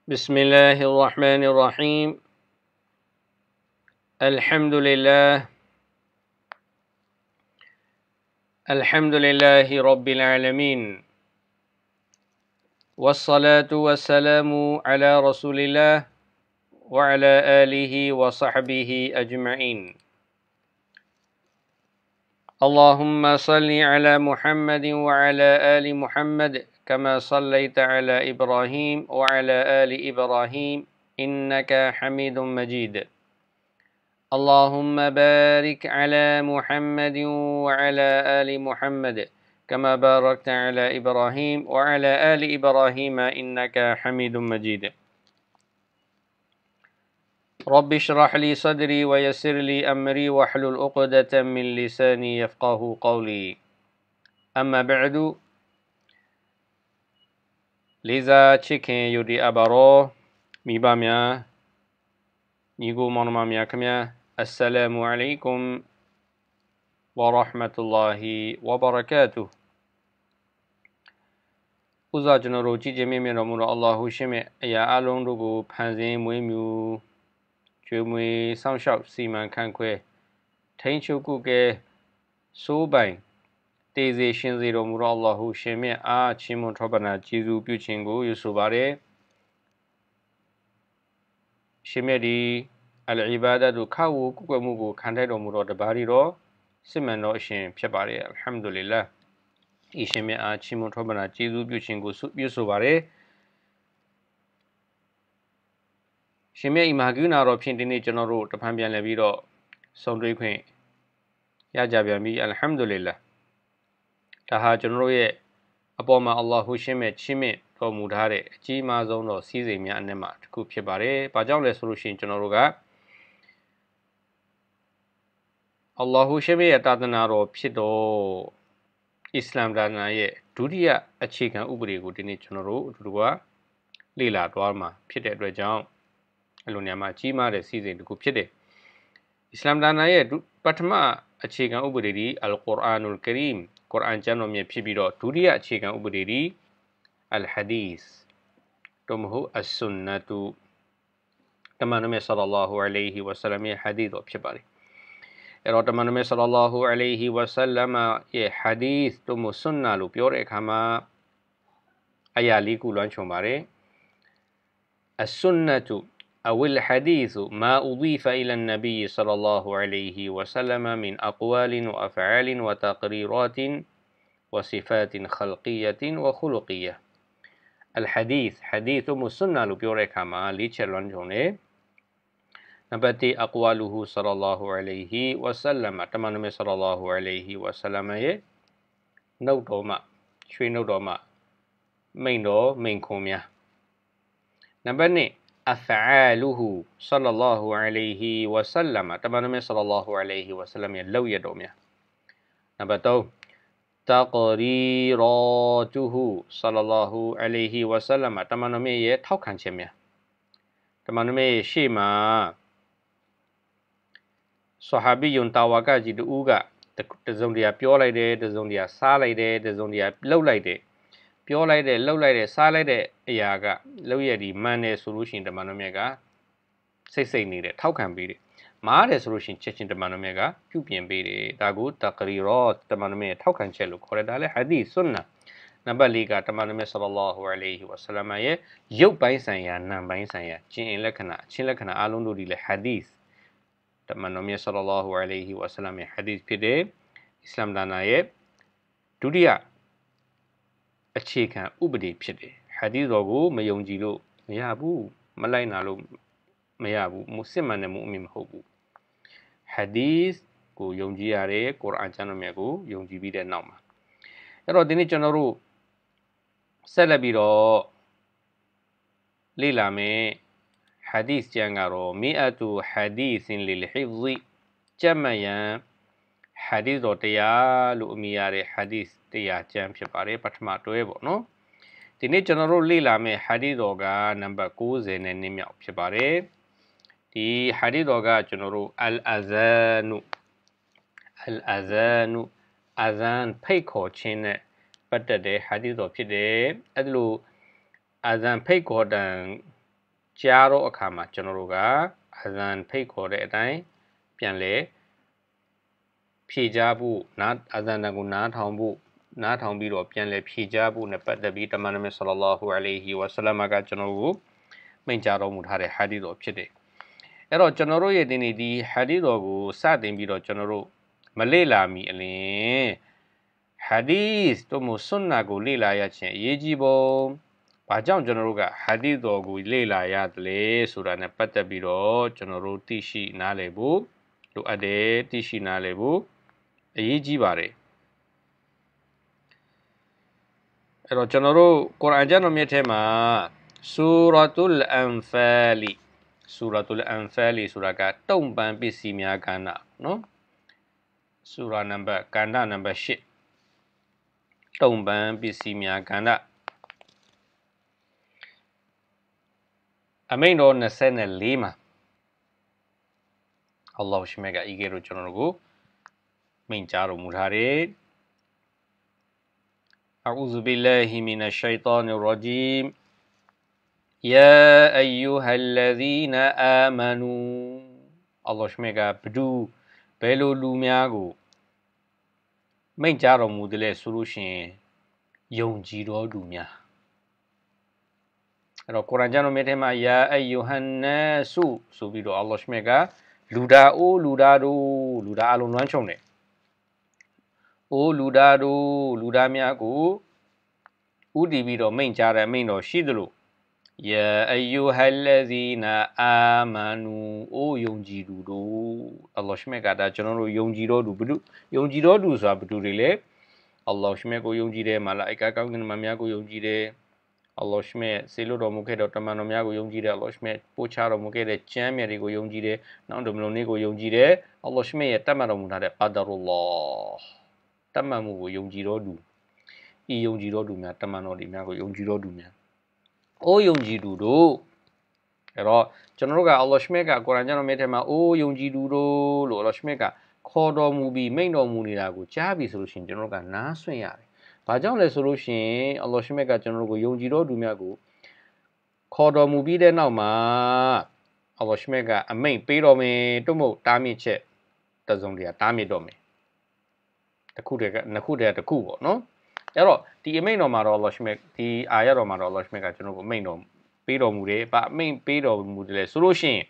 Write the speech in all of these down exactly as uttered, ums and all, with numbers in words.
بسم الله الرحمن الرحيم الحمد لله الحمد لله رب العالمين والصلاة والسلام على رسول الله وعلى آله وصحبه أجمعين اللهم صل على محمد وعلى آل محمد كما صليت على إبراهيم وعلى آل إبراهيم إنك حميد مجيد اللهم بارك على محمد وعلى آل محمد كما باركت على إبراهيم وعلى آل إبراهيم إنك حميد مجيد رب اشرح لي صدري ويسر لي أمري واحلل عقدة من لساني يفقه قولي أما بعد لذا chicken يودي أبارو ميباميا نيغو مانماميا كميا السلام عليكم ورحمة الله وبركاته ဥစွာကျွန်တော်တို့ကြည်ကျင်မြင့်တော်မူသောအလ္လာဟ်ရှင်းမြတ်အရာအလုံးတို့ကိုဖန်ဆင်းမွေးမြူကျွေးမွေးစောင့်ရှောက်စီမံခန့်ခွဲထိန်းချုပ်ကုကဲစိုးပိုင်တည်စေရှင်စေတော်မူသောအလ္လာဟ်ရှင်မြတ်အားချီးမွမ်းထောပနာကျေးဇူးပြုခြင်းကိုယူဆိုပါတယ်ရှင်မြတ်ဒီအလ်အီဘာဒတ်တို့ခါဝကုကွယ်မှုကိုခံထိုက်တော်မူသောတပါးရီတော်စစ်မှန်သောအရှင်ဖြစ်ပါတယ်အလ်ဟမ်ဒူလ illah ဤရှင်မြတ်အားချီးမွမ်းထောပနာကျေးဇူးပြုခြင်းကိုပြုဆိုပါတယ်ရှင်မြတ်ဤမဟာကရုဏာတော်ဖြင့်ဒီနေ့ကျွန်တော်တို့တဖန်ပြန်လည်ပြီးတော့ဆုံတွေ့ခွင့်ရကြပြန်ပြီအလ်ဟမ်ဒူလ illah ဒါဟာကျွန်တော်တို့ရဲ့အပေါ်မှာအလ္လာဟ်ရှင်မြတ်ချီးမြှင့်တော်မူထားတဲ့အကြီးမားဆုံးသောစီးစိမ်များအနက်မှာတစ်ခုဖြစ်ပါတယ်။ဘာကြောင့်လဲဆိုလို့ရှိရင်ကျွန်တော်တို့ကအလ္လာဟ်ရှင်မြတ်ရဲ့တာသနာတော်ဖြစ်တော်အစ္စလာမ်ဒါနရဲ့ဒုတိယအခြေခံဥပဒေကိုဒီနေ့ကျွန်တော်တို့အတူတူကလေ့လာသွားမှာဖြစ်တဲ့အတွက်ကြောင့်အလွန်များမှာကြီးမားတဲ့စီးစိမ်တစ်ခုဖြစ်တယ်။အစ္စလာမ်ဒါနရဲ့ပထမအခြေခံဥပဒေဒီအလ်ကုရ်အာနုလ်ကရီမ်ကုရ်အာန်ကျမ်းတော်မြတ်ဖြစ်ပြီးတော့ဒုတိယအခြေခံဥပဒေဒီအလ်ဟာဒီသ်တို့မဟုတ်အဆွန်နတုတမန်တော်မြတ်ဆလ္လာလာဟူအလိုင်ဟီဝါဆလမ်ရဲ့ဟာဒီသ်တော်ဖြစ်ပါတယ်အဲ့တော့တမန်တော်မြတ်ဆလ္လာလာဟူအလိုင်ဟီဝါဆလမ်ရဲ့ဟာဒီသ်တို့မဆွန်နာလို့ပြောတဲ့အခါမှာအရာလေးခုလွှမ်းခြုံပါတယ်အဆွန်နတုأو الحديث ما أضيف إلى النبي صلى الله عليه وسلم من أقوال وأفعال وتقريرات وصفات خلقية وخلقية الحديث حديث مسنة لبيورك ما ليشلون جونه نبتي أقواله صلى الله عليه وسلم تمام صلى الله عليه وسلم نودوما شوي نودوما مينو مينكوميا نبني أفعاله صلى الله عليه وسلم تمام صلى الله عليه وسلم لو يدوميا نبتو تقريراته صلى الله عليه وسلم تمام يه ထောက်ခံခြင်းများတမန်တော်ရဲ့ရှေ့မှာဆဟာဘီယွန်တာဝါကကြီးတူကတစုံတရာပြောလိုက်တယ်တစုံတရာစားလိုက်တယ်တစုံတရာလှုပ်လိုက်တယ်ပြောလိုက်တယ်လှုပ်လိုက်တယ်စားလိုက်တဲ့အရာကလှုပ်ရည်ဒီမှန်တယ်ဆိုလို့ရှိရင်တမန်တော်မြတ်ကစိတ်စိတ်နေတယ်ထောက်ခံပေးတယ်မားတယ်ဆိုလို့ရှိရင်ချက်ချင်းတမန်တော်မြတ်ကပြုပြင်ပေးတယ်ဒါကိုတကရီရောတမန်တော်မြတ်ထောက်ခံချက်လို့ခေါ်တယ်ဒါလည်းဟာဒီသ်ဆွန်နာနံပါတ်၄ကတမန်တော်မြတ်ဆလ္လာလာဟူအလိုင်ဟီဝါဆလမ်ရဲ့ရုပ်ပိုင်းဆိုင်ရာနာမ်ပိုင်းဆိုင်ရာကျင့်အင်လက္ခဏာအချင်းလက္ခဏာအလုံးတို့ဒီလည်းဟာဒီသ်တမန်တော်မြတ်ဆလ္လာလာဟူအလိုင်ဟီဝါဆလမ်ရဲ့ဟာဒီသ်ဖြစ်တယ်အစ္စလာမ်ဒါနရဲ့ဒုတိယအခြေခံဥပဒေဖြစ်တယ်ဟာဒီသ်တော်ကိုမယုံကြည်လို့မရဘူးမလိုက်နာလို့မရဘူးမုစစ်မှန်တဲ့မုအမင်မဟုတ်ဘူးဟာဒီသ်ကိုယုံကြည်ရတယ်ကုရ်အာန်ကျမ်းတော်မြတ်ကိုယုံကြည်ပြီးတဲ့နောက်မှာအဲ့တော့ဒီနေ့ကျွန်တော်တို့ဆက်လက်ပြီးတော့လေ့လာမယ်ဟာဒီသ်ကျမ်းကတော့မီအတူဟာဒီသ်လလ်ဟိဖ်ကျမ်းမှန်ရန်ဟာဒီသ်တော်တရားလို့အမည်ရတဲ့ဟာဒီသ်တရားကျမ်းဖြစ်ပါတယ်ပထမတွဲပေါ့နော်ဒီနေ့ကျွန်တော်တို့လေ့လာမယ့်ဟာဒီသ်တော်ကနံပါတ်၉၀နဲ့နည်းမြောက်ဖြစ်ပါတယ်ဒီဟာဒီသ်တော်ကကျွန်တော်တို့အလ်အဇန်နုအလ်အဇန်နုအဇန်ဖိတ်ခေါ်ခြင်းနဲ့ပတ်သက်တဲ့ဟာဒီသ်တော်ဖြစ်တယ်အဲ့ဒါလို့အဇန်ဖိတ်ခေါ်တန်ကြားတော့အခါမှာကျွန်တော်တို့ကအဇန်ဖိတ်ခေါ်တဲ့အတိုင်းပြန်လဲဖြေကြားဖို့နားအဇန်တန်ကိုနားထောင်ဖို့နားထောင်ပြီးတော့ပြန်လဲဖြေကြားဖို့နဲ့ပတ်သက်ပြီးတမန်တော်မြတ်ဆလ္လာလာဟူအလိုင်ဟီဝါဆလမ်ကကျွန်တော်တို့မိန့်ကြားတော်မူထားတဲ့ဟာဒီသ်တော်ဖြစ်တယ်။အဲ့တော့ကျွန်တော်တို့ရဲ့ဒီနေ့ဒီဟာဒီသ်တော်ကိုစတင်ပြီးတော့ကျွန်တော်တို့မလေ့လာမီအလင်ဟာဒီသ်တို့မဆွန်နာကိုလေ့လာရခြင်းအရေးကြီးပုံဘာကြောင့်ကျွန်တော်တို့ကဟာဒီသ်တော်ကိုလေ့လာရတယ်လဲဆိုတာနဲ့ပတ်သက်ပြီးတော့ကျွန်တော်တို့သိရှိနားလည်ဖို့လိုအပ်တယ်သိရှိနားလည်ဖို့အရေးကြီးပါတယ်အဲ့တော့ကျွန်တော်တို့ကုရ်အာန်ကျမ်းတော်မြတ်ထဲမှာဆူရာတုလ်အန်ဖာလီဆူရာတုလ်အန်ဖာလီဆိုတာကတုံ့ပန်ပစ္စည်းများကဏ္ဍနော်ဆူရာနံပါတ်ကဏ္ဍနံပါတ်၈တုံ့ပန်ပစ္စည်းများကဏ္ဍအမိန့်တော်၂၄မှာအလ္လာဟ်ရှိမြတ်ကဤကဲ့သို့ကျွန်တော်တို့ကိုမိန့်ကြားတော်မူထားတယ်أعوذ بالله من الشيطان الرجيم يا أيها الذين آمنوا အလ္လာဟ်ရှိမြတ်ကဘဒူဘယ်လိုလူများကိုမိန့်ကြားတော်မူတယ်လဲဆိုလို့ရှိရင်ယုံကြည်တော်သူများအဲ့တော့ကုရ်အာန်ကျမ်းတော်မြတ်ထဲမှာယာအယုဟန်နာဆုဆိုပြီးတော့အလ္လာဟ်ရှိမြတ်ကလူသားအိုးလူသားတို့လူသားအလုံးလွှမ်းခြုံတယ်အိုးလူသားတို့လူသားများကိုဥတည်ပြီးတော့မိန့်ကြားတဲ့မိန့်တော်ရှိသလိုယာအယုဟလ္လဇီနာအာမနူအိုးယုံကြည်သူတို့အလ္လာဟ်ရှိမြတ်ကဒါကျွန်တော်တို့ယုံကြည်တော်သူဘုဒ္ဓယုံကြည်တော်သူဆိုတာဘုဒ္ဓတွေလေအလ္လာဟ်ရှိမြတ်ကိုယုံကြည်တယ်မလာအိကာကောင်းကင်မများကိုယုံကြည်တယ်အလ္လာဟ်ရှိမြတ်ဆေလို့တော်မူခဲ့တော်တမန်တော်များကိုယုံကြည်တယ်အလ္လာဟ်ရှိမြတ်ပို့ချတော်မူခဲ့တဲ့ကျမ်းမြတ်တွေကိုယုံကြည်တယ်နောက်တမလုံးတွေကိုယုံကြည်တယ်အလ္လာဟ်ရှိမြတ်ရဲ့တတ်မှတ်တော်မူထားတဲ့ကာဒါရူလာတတ်မှတ်မှုကိုယုံကြည်တော်သူဤယုံကြည်တော်သူများတမန်တော်တွေများကိုယုံကြည်တော်သူများအိုးယုံကြည်သူတို့အဲ့တော့ကျွန်တော်တို့ကအလ္လာဟ်ရှိမြတ်ကကုရ်အာန်ကျမ်းတော်မြတ်ထဲမှာအိုးယုံကြည်သူတို့လို့အလ္လာဟ်ရှိမြတ်ကခေါ်တော်မူပြီးမိန့်တော်မူနေတာကိုကြားပြီဆိုလို့ရှိရင်ကျွန်တော်တို့ကနားဆွင့်ရတယ်။ဘာကြောင့်လဲဆိုလို့ရှိရင်အလ္လာဟ်ရှိမြတ်ကကျွန်တော်တို့ကိုယုံကြည်တော်သူများကိုခေါ်တော်မူပြီးတဲ့နောက်မှာအလ္လာဟ်ရှိမြတ်ကအမိန့်ပေးတော်မယ်တို့မဟုတ်တားမြစ်ချက်တစုံတရာတားမြစ်တော်မယ်။တစ်ခုတည်းကနှစ်ခုတည်းတစ်ခုပေါ့နော်။အဲ့တော့ဒီအမိန့်တော်မှာတော့အလ္လာဟ်ရှိမြတ်ဒီအာရတော်မှာတော့အလ္လာဟ်ရှိမြတ်ကကျွန်တော်ကိုမိန့်တော်ပေးတော်မူတယ်။ဗာအမိန့်ပေးတော်မူတယ်လေဆိုလို့ရှိရင်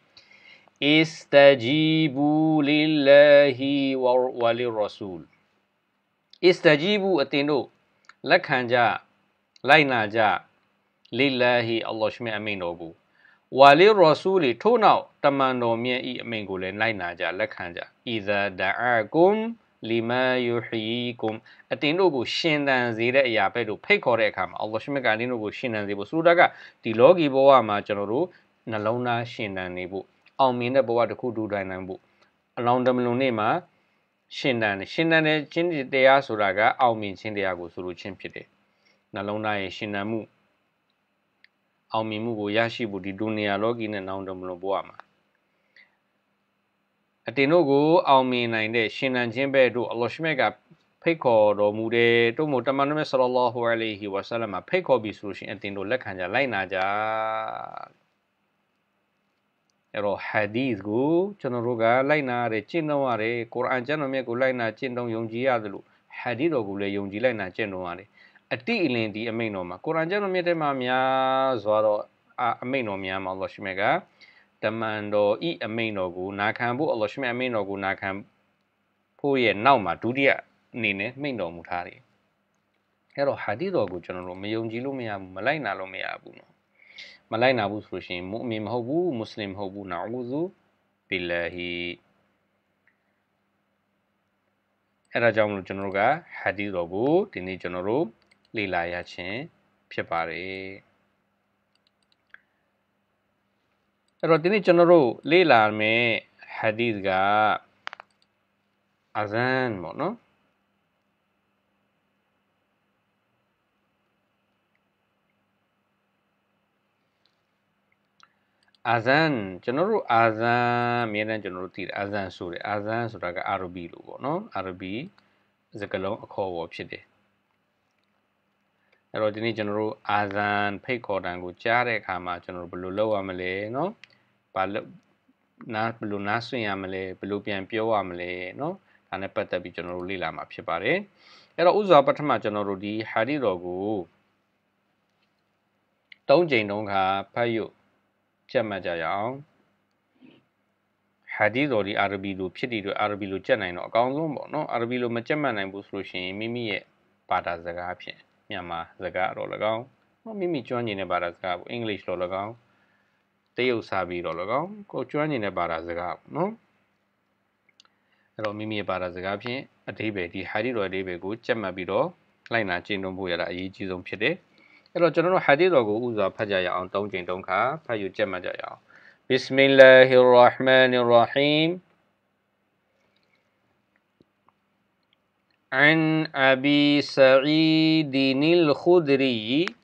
استجيبوا لله وللرسول استجيبوا အတင်တို့လက်ခံကြလိုက်နာကြ lillahi အလ္လာဟ်ရှိမြတ်အမိန့်တော်ကို walirrasul ထို့နောက်တမန်တော်မြတ်ဤအမိန့်ကိုလည်းလိုက်နာကြလက်ခံကြ iza da'akum lima yuhyikum အတင်တို့ကိုရှင်သန်စေတဲ့အရာပဲတို့ဖိတ်ခေါ်တဲ့အခါမှာအလ္လာဟ်ရှိမြတ်ကအတင်တို့ကိုရှင်သန်စေဖို့ဆိုလိုတာကဒီလောကီဘဝမှာကျွန်တော်တို့နှလုံးသားရှင်သန်နေဖို့အောင်မြင်တဲ့ဘဝတစ်ခုတူတိုင်းနိုင်ဖို့အလောင်းတမလွန်နေ့မှာရှင်တန်တယ်ရှင်တန်တဲ့ခြင်းတရားဆိုတာကအောင်မြင်ခြင်းတရားကိုဆိုလိုခြင်းဖြစ်တယ်နှလုံးသားရဲ့ရှင်တန်မှုအောင်မြင်မှုကိုရရှိဖို့ဒီဒုနီယာလောကီနဲ့နောင်တမလွန်ဘဝမှာအတင်တို့ကိုအောင်မြင်နိုင်တဲ့ရှင်တန်ခြင်းပဲတို့အလ္လာဟ်ရှိမြတ်ကဖိတ်ခေါ်တော်မူတယ်တို့မို့တမန်တော်မြတ်ဆလ္လာလာဟူအလိုင်ဟီဝါဆလမ်မှာဖိတ်ခေါ်ပြီးဆိုလို့ရှိရင်အတင်တို့လက်ခံကြလိုက်နာကြအဲ့တော့ဟာဒီသ်ကိုကျွန်တော်တို့ကလိုက်နာရတယ်ကျင့်သုံးရတယ်ကုရ်အာန်ကျမ်းတော်မြတ်ကိုလိုက်နာကျင့်သုံးယုံကြည်ရတယ်လို့ဟာဒီသ်တော်ကိုလည်းယုံကြည်လိုက်နာကျင့်သုံးရတယ်အတိအလင်းဒီအမိန့်တော်မှာကုရ်အာန်ကျမ်းတော်မြတ်ထဲမှာများစွာတော့အမိန့်တော်များမှာအလ္လာဟ်ရှိမြတ်ကတမန်တော်ဤအမိန့်တော်ကိုနာခံဖို့အလ္လာဟ်ရှိမြတ်အမိန့်တော်ကိုနာခံဖို့ရဲ့နောက်မှာဒုတိယအနေနဲ့မိန့်တော်မူထားတယ်အဲ့တော့ဟာဒီသ်တော်ကိုကျွန်တော်တို့မယုံကြည်လို့မရဘူးမလိုက်နာလို့မရဘူးနော်မလိုက်နာဘူးဆိုလို့ရှိရင်မုအမင်မဟုတ်ဘူးမွတ်စလင်မဟုတ်ဘူးနာအူဇူဘီလာဟီအဲ့ဒါကြောင့်မလို့ကျွန်တော်တို့ကဟာဒီသ်တော်ကိုဒီနေ့ကျွန်တော်တို့လေ့လာရခြင်းဖြစ်ပါတယ်အဲ့တော့ဒီနေ့ကျွန်တော်တို့လေ့လာမယ်ဟာဒီသ်ကအဇန်ပေါ့နော်အာဇန်ကျွန်တော်တို့အာဇန်အများနဲ့ကျွန်တော်တို့သိတယ်အာဇန်ဆိုတယ်အာဇန်ဆိုတာကအာရဘီလို့ပေါ့နော်အာရဘီစကားလုံးအခေါ်အဝေါ်ဖြစ်တယ်အဲ့တော့ဒီနေ့ကျွန်တော်တို့အာဇန်ဖိတ်ခေါ်တံကိုကြားတဲ့အခါမှာကျွန်တော်တို့ဘယ်လိုလုပ်ရမလဲเนาะဘာလို့နားဘယ်လိုနားဆွင့်ရမလဲဘယ်လိုပြန်ပြောရမလဲเนาะဒါနဲ့ပတ်သက်ပြီးကျွန်တော်တို့လေ့လာမှာဖြစ်ပါတယ်အဲ့တော့ဥစွာပထမကျွန်တော်တို့ဒီဟာဒီတော်ကိုသုံးကြိမ်တုန်းခါဖတ်ရုပ်ကြက်မှတ်ကြရအောင်ဟာဒီတော်ဒီအာရဘီလိုဖြစ်တည်တော့အာရဘီလိုကြက်နိုင်တော့အကောင်းဆုံးပေါ့နော်အာရဘီလိုမကြက်မှတ်နိုင်ဘူးဆိုလို့ရှိရင်မိမိရဲ့ဘာသာစကားဖြင့်မြန်မာစကားတော့၎င်းမိမိကျွမ်းကျင်တဲ့ဘာသာစကားပေါ့အင်္ဂလိပ်လို၎င်းတရုတ်စာပြီးတော့၎င်းကိုကျွမ်းကျင်တဲ့ဘာသာစကားပေါ့နော်အဲ့တော့မိမိရဲ့ဘာသာစကားဖြင့်အဓိပ္ပာယ်ဒီဟာဒီတော်အဓိပ္ပာယ်ကိုကြက်မှတ်ပြီးတော့လိုက်နာကျင့်သုံးဖို့ရတာအရေးကြီးဆုံးဖြစ်တယ်အဲ့တော့ကျွန်တော်တို့ဟာဒီတော်ကိုဥစွာဖတ်ကြရအောင်သုံးကြိမ်သုံးခါဖတ်ယူကြက်မှတ်ကြရအောင် بسم الله الرحمن الرحيم عن أبي سعيد الخدري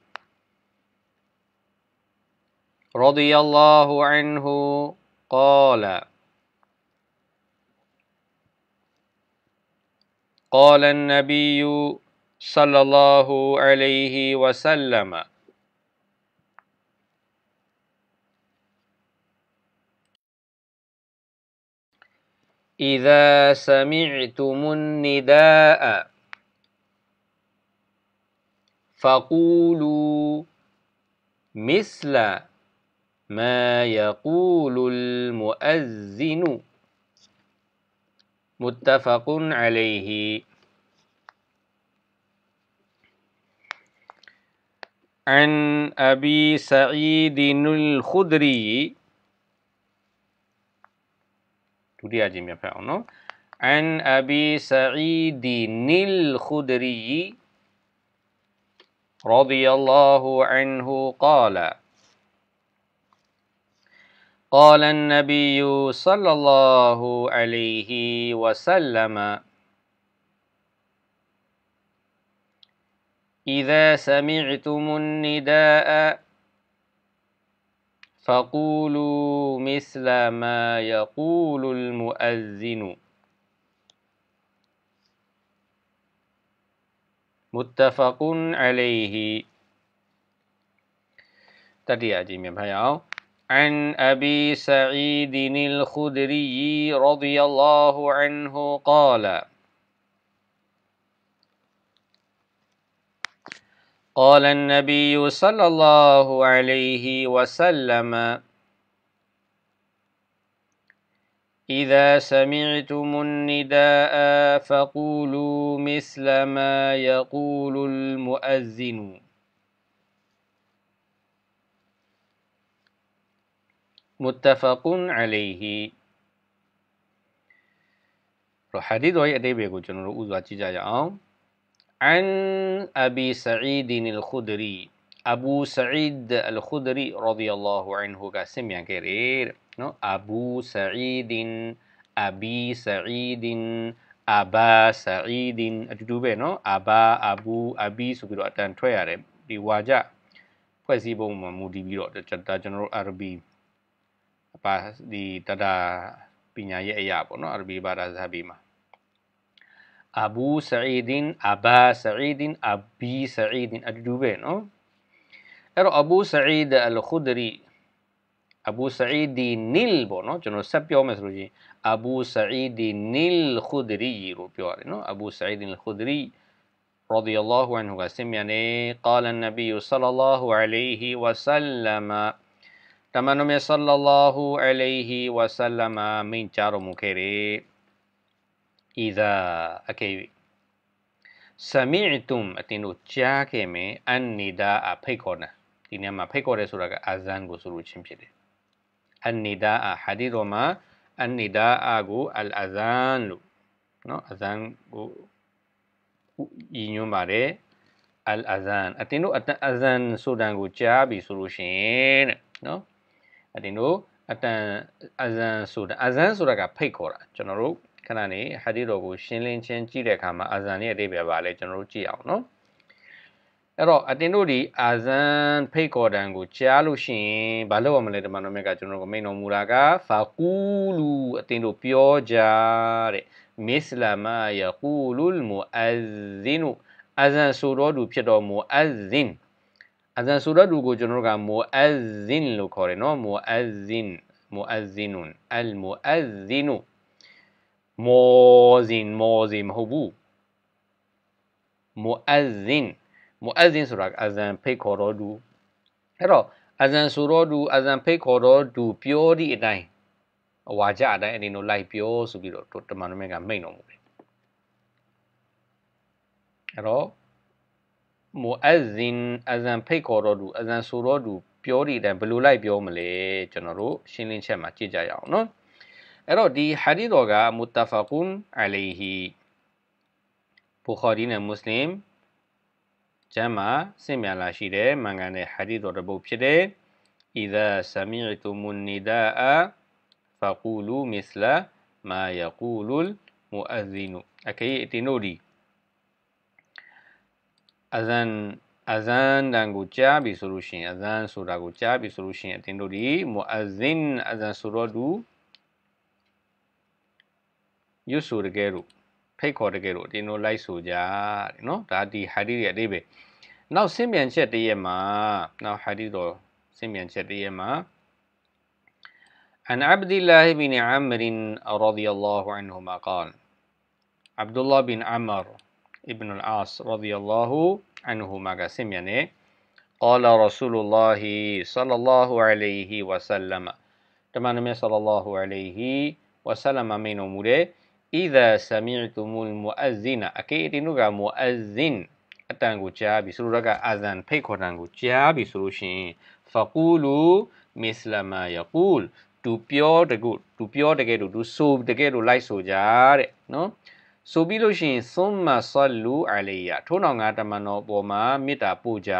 رضي الله عنه قال قال النبي صلى الله عليه وسلم إذا سمعتم النداء فقولوا مثل ما يقول المؤذن متفق عليه عن أبي سعيد الخدري عن أبي سعيد الخدري رضي الله عنه قال قال النبي صلى الله عليه وسلم إذا سمعتم النداء فقولوا مثل ما يقول المؤذن متفق عليه تدريجي من عن أبي سعيد الخدري رضي الله عنه قال قال النبي صلى الله عليه وسلم إذا سمعتم النداء فقولوا مثل ما يقول المؤذن متفق عليه ဟာဒီတော်ရဲ့အဓိပ္ပာယ်ကိုကျွန်တော်တို့ဥစွာကြည့်ကြရအောင် عن أبي سعيد الخدري أبو سعيد الخدري رضي الله عنه كاسميان كرير نو أبو سعيد أبي سعيد أبا سعيد أجدوبه نو أبا أبو أبي سبيرو أتان توياري دي واجا ဖွဲ့စည်းပုံမှာမူတည်ပြီးတော့ဒါကျွန်တော်တို့အာရဘီပါဒီတဒါပညာရဲ့အရာပေါ့နော်အာရဘီဘာသာစာပေမှာ Abu Sa'idin Aba Sa'idin Abi Sa'idin အတူတူပဲနော်အဲ့တော့ Abu Sa'id al-Khudri Abu Sa'id Nil ပေါ့နော်ကျွန်တော်ဆက်ပြောမယ်ဆိုလို့ရှိရင် Abu Sa'id Nil Khudri လို့ပြောရတယ်နော် Abu Sa'id al-Khudri رضي الله عنه ကဆင်မြန်နေ قال النبي صلى الله عليه وسلم တမန်တော်မြတ် صلى الله عليه وسلم မိန့်ကြားတော်မူခဲ့တယ် إذا أكيد سمعتم အတင်တို့ကြားခဲ့မယ် النداء ဖိတ်ခေါ်တာဒီနေရာမှာဖိတ်ခေါ်တယ်ဆိုတာကအာဇန်ကိုဆိုလို့ချင်းဖြစ်တယ် النداء ဟာဒီတော်မှာ النداء ကို الأذان လို့နော် أذان ကိုရည်ညွှန်းပါတယ် الأذان အတင်တို့ أذان ဆိုတာကိုကြားပြီဆိုလို့ရှိရင်တဲ့နော်အတင်တို့အတန် أذان ဆိုတာ أذان ဆိုတာကဖိတ်ခေါ်တာကျွန်တော်တို့ခဏနေဟာဒီတော်ကိုရှင်းလင်းချင်းကြည့်တဲ့အခါမှာအာဇန်ရဲ့အဓိပ္ပာယ်ပါလဲကျွန်တော်တို့ကြည့်အောင်နော်အဲ့တော့အတင်တို့ဒီအာဇန်ဖိတ်ခေါ်တံကိုကြားလို့ရှိရင်ဘာလုပ်ရမလဲတမန်တော်မြတ်ကကျွန်တော်တို့မိန့်တော်မူတာကဖာကူလူအတင်တို့ပြောကြတဲ့မစ္စလာမာယကူလုလ်မူအဇ်ဇင်အဇန်ဆိုတော်သူဖြစ်တော်မူအဇင်အဇန်ဆိုတော်သူကိုကျွန်တော်တို့ကမူအဇင်လို့ခေါ်တယ်နော်မူအဇင်မူအဇင်နွန်အလ်မူအဇင်နူမောဇင်မောဇင်မဟုတ်ဘူးမူအဇင်မူအဇင်ဆိုတာအဇန်ဖိတ်ခေါ်တော်သူအဲ့တော့အဇန်ဆိုတော်သူအဇန်ဖိတ်ခေါ်တော်သူပြောသည့်အတိုင်းအဝါကြအတိုင်းအရင်တို့လိုက်ပြောဆိုပြီးတော့တမန်တော်မြတ်ကမိန့်တော်မူတယ်အဲ့တော့မူအဇင်အဇန်ဖိတ်ခေါ်တော်သူအဇန်ဆိုတော်သူပြောသည့်အတိုင်းဘယ်လိုလိုက်ပြောမလဲကျွန်တော်တို့ရှင်းလင်းချက်မှာကြည့်ကြရအောင်နော်အဲ့တော့ဒီဟာဒီတော်ကမုတဖကွန်အလိုင်ဟီဘူခါရီနဲ့မွတ်စလင်ကျမ်းမှာစင်မြန်လာရှိတဲ့မှန်ကန်တဲ့ဟာဒီတော်တစ်ပုဒ်ဖြစ်တဲ့ إذا سمعتم النداء فقولوا مثل ما يقول المؤذن အကယ်ဒီနိုဒီအဇန်အဇန်တန်ကိုကြားပြီဆိုလို့ရှိရင်အဇန်ဆိုတာကိုကြားပြီဆိုလို့ရှိရင်အတင်တို့ဒီမူအဇင်အဇန်ဆိုတော့သူရွတ်ဆိုတကယ်လို့ဖိတ်ခေါ်တကယ်လို့အတင်တို့လိုက်ဆိုကြတယ်နော်ဒါဒီဟာဒီရဲ့အသေးပဲနောက်ဆင့်ပြန်ချက်တည်းရဲ့မှာနောက်ဟာဒီတော့ဆင့်ပြန်ချက်တည်းရဲ့မှာعن عبد الله بن عمرو رضي الله عنهما قال عبد الله بن عمر ابن العاص رضي الله عنهما قسم يعني قال رسول الله صلى الله عليه وسلم تمام صلى الله عليه وسلم من أموره إذا سمعتم المؤذن أكيد نوغا مؤذن أتانغو جابي سلوكا أذان بيكو تانغو جابي سلوشين فقولوا مثل ما يقول သူပြောတကူသူပြောတကယ်လို့သူဆိုတကယ်လို့လိုက်ဆိုကြတဲ့နော်ဆိုပြီးလို့ရှိရင်သုမ္မာဆလူအလိုင်ယာထို့နောက်ငါတမန်တော်ပေါ်မှာမေတ္တာပို့ကြ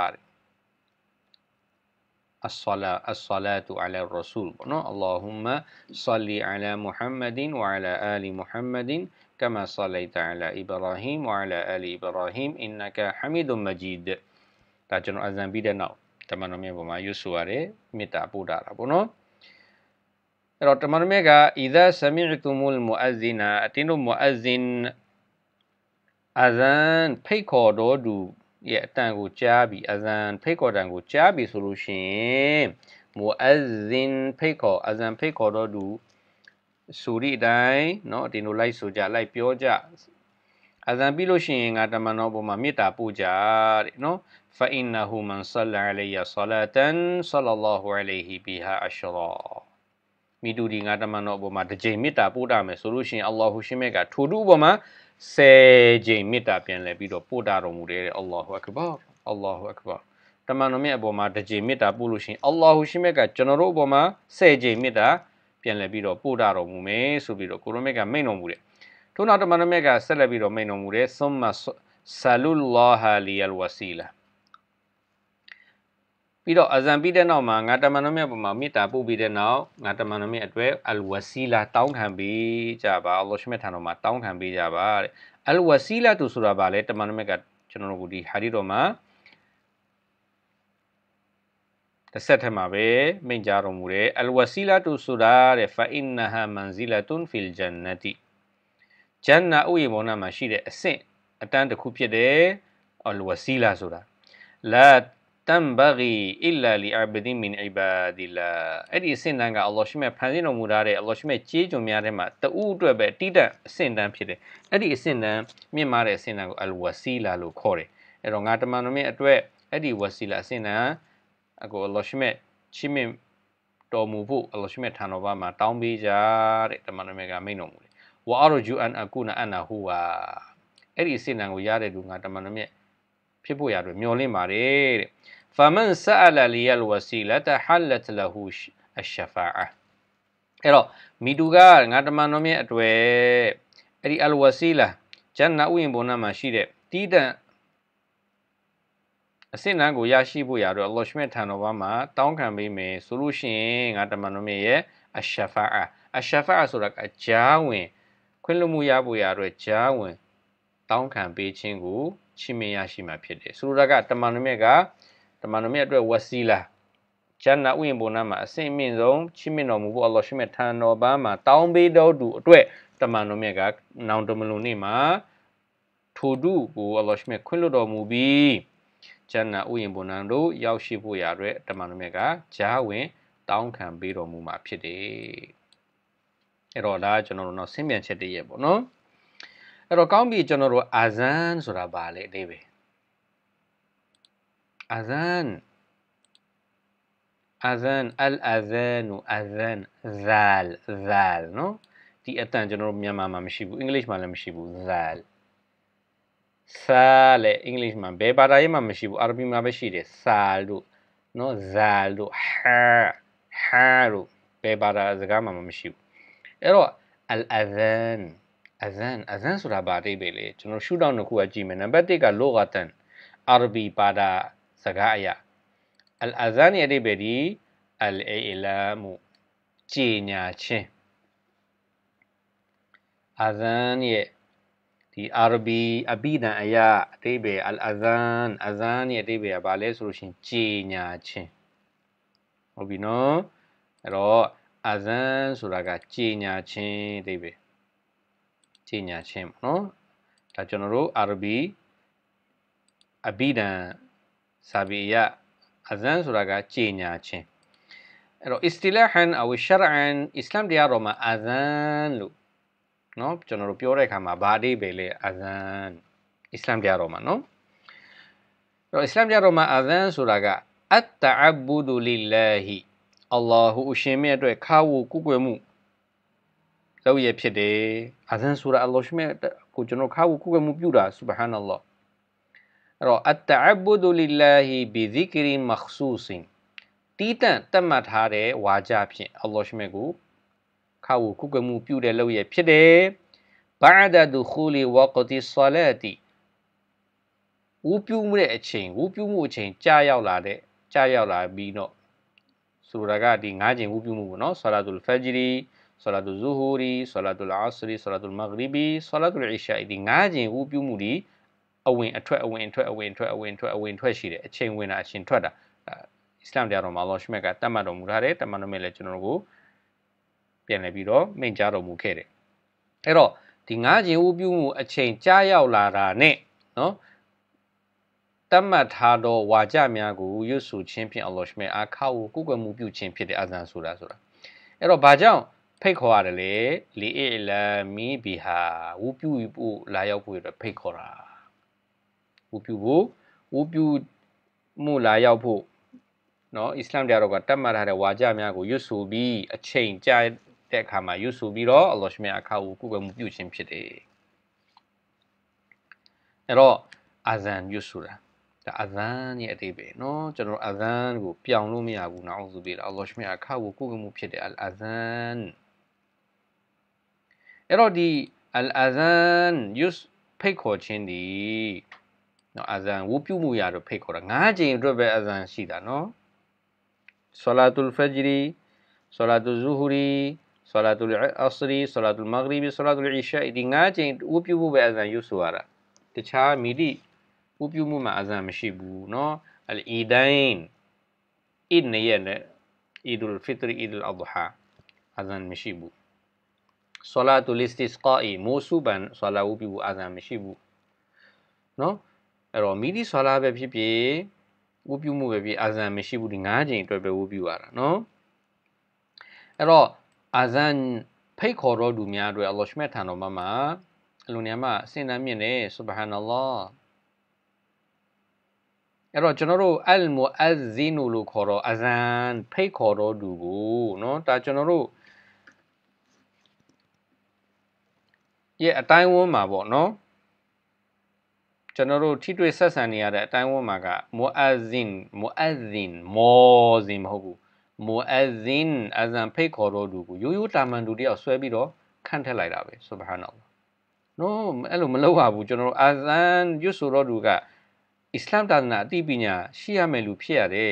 တဲ့အဆလာအဆလာတုအလာရဆူလ်ပေါ့နော်အလ္လာဟူမ္မာဆလီအလာမုဟမ္မဒင်ဝအလာအာလီမုဟမ္မဒင်ကမာဆလိုင်တအလာအီဘရာဟီမ်ဝအလာအာလီအီဘရာဟီမ်အင်နကဟမီဒုမဂျီဒ်ဒါကျွန်တော်အဇန်ပြီးတဲ့နောက်တမန်တော်မြတ်ပေါ်မှာရွတ်ဆိုရတယ်မေတ္တာပို့တာပေါ့နော်အဲ့တော့တမန်တော်မြတ်က إذا سمعتم المؤذن အတင်းတို့ مؤذن အဇန်ဖိတ်ခေါ်တော်သူရဲ့အတန်ကိုကြားပြီးအဇန်ဖိတ်ခေါ်တန်ကိုကြားပြီးဆိုလို့ရှိရင် مؤذن ဖိတ်ခေါ်အဇန်ဖိတ်ခေါ်တော်သူဆိုသည့်အတိုင်းเนาะအတင်းတို့လိုက်ဆိုကြလိုက်ပြောကြအဇန်ပြီးလို့ရှိရင်ငါတမန်တော်ပေါ်မှာမေတ္တာပို့ကြတဲ့เนาะفإنه من صلى علي صلاة صلى الله عليه بها عشراမိတူဒီငါတမန်တော်ပေါ်မှာတစ်ကြိမ်မေတ္တာပို့တာမယ်ဆိုလို့ရှိရင်အလ္လာဟူရှင်မြတ်ကထိုတူပေါ်မှာဆယ်ကြိမ်မေတ္တာပြန်လဲပြီးတော့ပို့တာတော်မူတယ်အလ္လာဟူအက္ဘာအလ္လာဟူအက္ဘာတမန်တော်မြတ်အပေါ်မှာတစ်ကြိမ်မေတ္တာပို့လို့ရှိရင်အလ္လာဟူရှင်မြတ်ကကျွန်တော်တို့အပေါ်မှာဆယ်ကြိမ်မေတ္တာပြန်လဲပြီးတော့ပို့တာတော်မူမယ်ဆိုပြီးတော့ကိုရိုမြတ်ကမိန့်တော်မူတယ်ထို့နောက်တမန်တော်မြတ်ကဆက်လက်ပြီးတော့မိန့်တော်မူတယ်သုမ္မာဆာလူလာဟာလီယလ်ဝစီလာပြီးတော့အဇန်ပြီးတဲ့နောက်မှာငါတမန်တော်မြတ်ပေါ်မှာမေတ္တာပို့ပြီးတဲ့နောက်ငါတမန်တော်မြတ်အတွက်အလ်ဝစီလာတောင်းခံပေးကြပါအလ္လာဟ်ရှမြတ်ထံတော်မှာတောင်းခံပေးကြပါတဲ့အလ်ဝစီလာတူဆိုတာဗာလဲတမန်တော်မြတ်ကကျွန်တော်တို့ဒီဟာဒီတော်မှာတစ်ဆက်ထက်မှာပဲမိန့်ကြားတော်မူတယ်အလ်ဝစီလာတူဆိုတာတဲ့ဖာအင်နဟာမန်ဇီလာတွန်ဖီလ်ဂျန်နတီဂျန်နာဥယျာဉ်ပေါ်မှာရှိတဲ့အဆင့်အတန်းတစ်ခုဖြစ်တယ်အလ်ဝစီလာဆိုတာလာتنبغي إلا لعبد من عباد الله အဲ့ဒီအဆင့်တန်းကအလ္လာဟ်ရှမြတ်ဖန်ဆင်းတော်မူထားတဲ့အလ္လာဟ်ရှမြတ်ကြေးကျွန်များထဲမှာတူအတွက်ပဲတိတက်အဆင့်တန်းဖြစ်တယ်အဲ့ဒီအဆင့်တန်းမြင့်မားတဲ့အဆင့်တန်းကိုအလ်ဝစီလာလို့ခေါ်တယ်အဲ့တော့ငါတမန်တော်မြတ်အတွက်အဲ့ဒီဝစီလာအဆင့်တန်းအကိုအလ္လာဟ်ရှမြတ်ချီးမြှင့်တော်မူဖို့အလ္လာဟ်ရှမြတ်ထံတော်ဘာမှာတောင်းပေးကြတဲ့တမန်တော်မြတ်ကမိန့်တော်မူတယ်ဝါအရဂျူအန်အကူနာအနာဟူဝါအဲ့ဒီအဆင့်တန်းကိုရတဲ့လူငါတမန်တော်မြတ်ဖြစ်ဖို့ရအတွက်မျှော်လင့်ပါတယ်တဲ့فمن سأل لي الوسيلة حلت له الشفاعة အဲ့တော့မိတူကငါတမန်တော်မြတ်အတွေ့အဲ့ဒီအလ်ဝစီလာဂျန်နာဥယျာဉ်ပေါ်မှာရှိတဲ့တီးတန့်အစင်တန်းကိုရရှိဖို့ရတော့အလ္လာဟ်ရှမြတ်ထံတော်ဘာမှာတောင်းခံပေးမယ်ဆိုလို့ရှိရင်ငါတမန်တော်မြတ်ရဲ့အရှဖာအာအရှဖာအာဆိုတာအဂျာဝင်ခွင့်လွှတ်မှုရဖို့ရတော့ဂျာဝင်တောင်းခံပေးခြင်းကိုချီးမြှင့်ရရှိမှာဖြစ်တယ်ဆိုလိုတာကတမန်တော်မြတ်ကတမန်တော်မြတ်အတွက်ဝစီလာဂျန်နာဥယျာဉ်ပေါ်မှာအဆင့်အမြင့်ဆုံးချီးမြှင့်တော်မူဖို့အလ္လာဟ်ရှမြတ်ထံတော်ဘာမှာတောင်းပေးတော်သူအတွက်တမန်တော်မြတ်ကနောင်တမလုံနေ့မှာထိုတုကိုအလ္လာဟ်ရှမြတ်ခွင့်လွှတ်တော်မူပြီးဂျန်နာဥယျာဉ်ဘုံနံတို့ရောက်ရှိဖို့ရာအတွက်တမန်တော်မြတ်ကဂျားဝင်တောင်းခံပေးတော်မူမှာဖြစ်တယ်အဲ့တော့ဒါကျွန်တော်တို့တော့ဆင်းပြန်ချက်တည်းရဲ့ပေါ့နော်အဲ့တော့ကောင်းပြီကျွန်တော်တို့အာဇန်ဆိုတာဘာလဲအသေးပဲအာဇန်အာဇန်အလ်အာဇန်နူအာဇန်ဇာလ်ဇာလ်နော်ဒီအတန်ကျွန်တော်တို့မြန်မာမှာမရှိဘူးအင်္ဂလိပ်မှာလည်းမရှိဘူးဇာလ်ဆာလေအင်္ဂလိပ်မှာဘယ်ဘာသာရေးမှာမရှိဘူးအာရဗီမှာပဲရှိတယ်ဆာလို့နော်ဇာလို့ဟာဟာလို့ဘယ်ဘာသာစကားမှာမရှိဘူးအဲ့တော့အလ်အာဇန်အာဇန်အာဇန်ဆိုတာဘာအဓိပ္ပာယ်လဲကျွန်တော်ရှုထောင့်တစ်ခုကကြည့်မယ်နံပါတ်တစ်ကလောဂတန်အာရဗီဘာသာစကားအရာအလ်အာဇန်ရဲ့အဓိပ္ပာယ်ဒီအလ်အီလာမူကြေညာခြင်းအာဇန်ရဲ့ဒီအာရဗီအဘိဓာန်အရာအဓိပ္ပာယ်အလ်အာဇန်အာဇန်ရဲ့အဓိပ္ပာယ်ကဘာလဲဆိုလို့ရှိရင်ကြေညာခြင်းဟုတ်ပြီနော်အဲ့တော့အာဇန်ဆိုတာကကြေညာခြင်းအဓိပ္ပာယ်ကြေညာခြင်းပေါ့နော်ဒါကျွန်တော်တို့အာရဗီအဘိဓာန်စာပေအရအာဇန်ဆိုတာကကြေညာခြင်းအဲ့တော့ istilahan aw shar'an အစ္စလာမ်တရားတော်မှာအာဇန်လို့နော်ကျွန်တော်တို့ပြောတဲ့အခါမှာဘာအဓိပ္ပာယ်လဲအာဇန်အစ္စလာမ်တရားတော်မှာနော်အဲ့တော့အစ္စလာမ်တရားတော်မှာအာဇန်ဆိုတာကအတ်တအဘူဒူလ lillahi အလ္လာဟူအရှင်မြတ်အတွက်ခါဝုကုကွယ်မှုလုပ်ရဖြစ်တယ်အာဇန်ဆိုတာအလ္လာဟ်ရှင်မြတ်ကိုကျွန်တော်ခါဝုကုကွယ်မှုပြုတာဆူဘဟာနလ္လာဟ်အဲ့တော့အတ်တအဘူဒူလ lillahi ဘီဇီကရီမခ်ဆူဆင်တီးတန့်တတ်မှတ်ထားတဲ့ဝါကြဖြင့်အလ္လာဟ်ရှင်မြတ်ကိုခါဝုကုကွယ်မှုပြုတဲ့လုပ်ရဖြစ်တယ်ဘာဒဒူခူလီဝကတီဆလာတီဝူပြုမှုတဲ့အချိန်ဝူပြုမှုအချိန်ကြာရောက်လာတဲ့ကြာရောက်လာပြီးတော့ဆိုတာကဒီ၅ချိန်ဝူပြုမှုပေါ့နော်ဆလာတူလ်ဖဂျရီဆလာတူဇူဟူရီဆလာတူလ်အာဆရီဆလာတူလ်မဂရီဘီဆလာတူလ်အီရှာဒီ၅ချိန်ဝူပြုမှုဒီအဝင်အထွက်အဝင်အထွက်အဝင်အထွက်အဝင်အထွက်အဝင်ထွက်ရှိတယ်အချိန်ဝင်တာအချိန်ထွက်တာအစ္စလာမ်တရားတော်မှာအလ္လာဟ်ရှမြတ်ကတတ်မှတ်တော်မူထားတယ်တမန်တော်မြတ်လည်းကျွန်တော်တို့ကိုပြန်လည်ပြီးတော့မိန့်ကြားတော်မူခဲ့တယ်အဲ့တော့ဒီငါးခြင်းဥပြုမှုအချိန်ကြာရောက်လာတာနဲ့နော်တတ်မှတ်ထားသောဝါကြများကိုရွတ်ဆိုခြင်းဖြင့်အလ္လာဟ်ရှမြတ်အားခါကိုကုကွယ်မှုပြုခြင်းဖြစ်တဲ့အာဇန်ဆိုတာဆိုတာအဲ့တော့ဘာကြောင့်ဖိတ်ခေါ်ရတယ်လဲလီအီလာမီဘီဟာဝူပြုဖို့လာရောက်ဖို့အတွက်ဖိတ်ခေါ်တာဝူပြုဖို့ဝူပြုမှုလာရောက်ဖို့နော်အစ္စလာမ်တရားတော်ကတတ်မှတ်ထားတဲ့ဝါကြများကိုရွတ်ဆိုပြီးအချိန်ကြာတဲ့အခါမှာရွတ်ဆိုပြီးတော့အလ္လာဟ်ရှမြတ်အခါကိုကုကွယ်မှုပြုခြင်းဖြစ်တယ်အဲ့တော့အာဇန်ရွတ်ဆိုတာဒါအာဇန်ရဲ့အဓိပ္ပာယ်နော်ကျွန်တော်အာဇန်ကိုပြောင်းလို့မရဘူးနော်အောင်စုပြီးတော့အလ္လာဟ်ရှမြတ်အခါကိုကုကွယ်မှုဖြစ်တယ်အလ်အာဇန်အဲ့တော့ဒီအလ်အာဇန်ရွတ်ဖိတ်ခေါ်ခြင်းဒီနော်အာဇန်ဝူပြုမှုရတော့ဖိတ်ခေါ်တာ၅ချိန်အတွက်ပဲအာဇန်ရှိတာနော်ဆလာတူလ်ဖဂျရီဆလာတူဇူဟူရီဆလာတူလ်အာဆရီဆလာတူလ်မဂရီဘီဆလာတူလ်အီရှာဒီ၅ချိန်ဝူပြုဖို့ပဲအာဇန်ရွတ်ဆိုရတာတခြားမီဒီဝူပြုမှုမှာအာဇန်မရှိဘူးเนาะအလ်အီဒိုင်အီဒ်နဲ့ရဲ့အီဒူလ်ဖီတရီအီဒူလ်အဒဟာအာဇန်မရှိဘူးဆလာတူလ်အစ္စတိစကာအီမိုဆူဘန်ဆလာဝူပြုအာဇန်မရှိဘူးเนาะအဲ့တော့မီဒီဆလာပဲဖြစ်ဖြစ်ဝူပြုမှုပဲဖြစ်အာဇန်မရှိဘူးဒီ၅ချိန်အတွက်ပဲဝူပြုရတာเนาะအဲ့တော့အာဇန်ဖိတ်ခေါ်တော်သူများအတွက်အလ္လာဟ်ရှမြတ်ထံတော်မှာအလိုနေရာမှာအစဉ်တမ်းမြင့်တယ်ဆူဘဟာနလ္လာဟ်အဲ့တော့ကျွန်တော်တို့အလ်မူအဇ်ဇီနူလို့ခေါ်တော့အာဇန်ဖိတ်ခေါ်တော်သူကိုเนาะဒါကျွန်တော်တို့ရဲ့အတိုင်းဝန်းမှာပေါ့เนาะကျွန်တော်တို့ထိတွေ့ဆက်ဆံနေရတဲ့အတိုင်းဝန်းမှာကမူအဇ်ဇင်မူအဇ်ဇင်မောဇင်မဟုတ်ဘူးမူအဇ်ဇင်အာဇန်ဖိတ်ခေါ်တော်သူကိုရိုးရိုးတာမန်သူတယောက်ဆွဲပြီးတော့ခန့်ထက်လိုက်တာပဲဆူဘဟာနလ္လာဟ်နော်အဲ့လိုမလုပ်ရဘူးကျွန်တော်တို့အာဇန်ရွတ်ဆိုတော်သူကအစ္စလာမ်သာသနာအသိပညာရှိရမယ်လူဖြစ်ရတယ်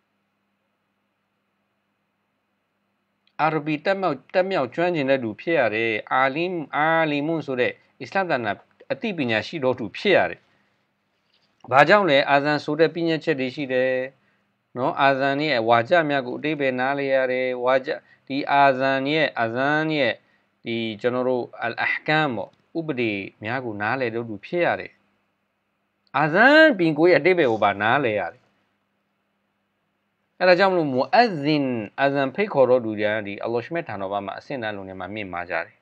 အာရဗီတက်မြောက်တက်မြောက်ကျွမ်းကျင်တဲ့လူဖြစ်ရတယ်အာလင်အာလီမွန်ဆိုတဲ့အစ္စလာမ်သာသနာအသိပညာရှိတော်သူဖြစ်ရတယ်ဘာကြောင့်လဲအာဇန်ဆိုတဲ့ပညာချက်တွေရှိတယ်နော်အာဇန်ရဲ့ဝါကြများကိုအတိပ္ပယ်နားလေရတယ်ဝါကြဒီအာဇန်ရဲ့အာဇန်ရဲ့ဒီကျွန်တော်တို့အလ်အဟ်ကမ်ပေါ့ဥဥပဒေများကိုနားလည်တော့သူဖြစ်ရတယ်အာဇန်ပြင်ကိုရဲ့အတိတ်ပဲကိုပါနားလည်ရတယ်အဲ့ဒါကြောင့်မလို့မူအဇင်အာဇန်ဖိတ်ခေါ်တော်သူတွေကဒီအလ္လာဟ်ရှ်မြတ်ထံတော်ဘာမှာအဆင့်တန်းလုံးထဲမှာမြင့်မာကြတယ်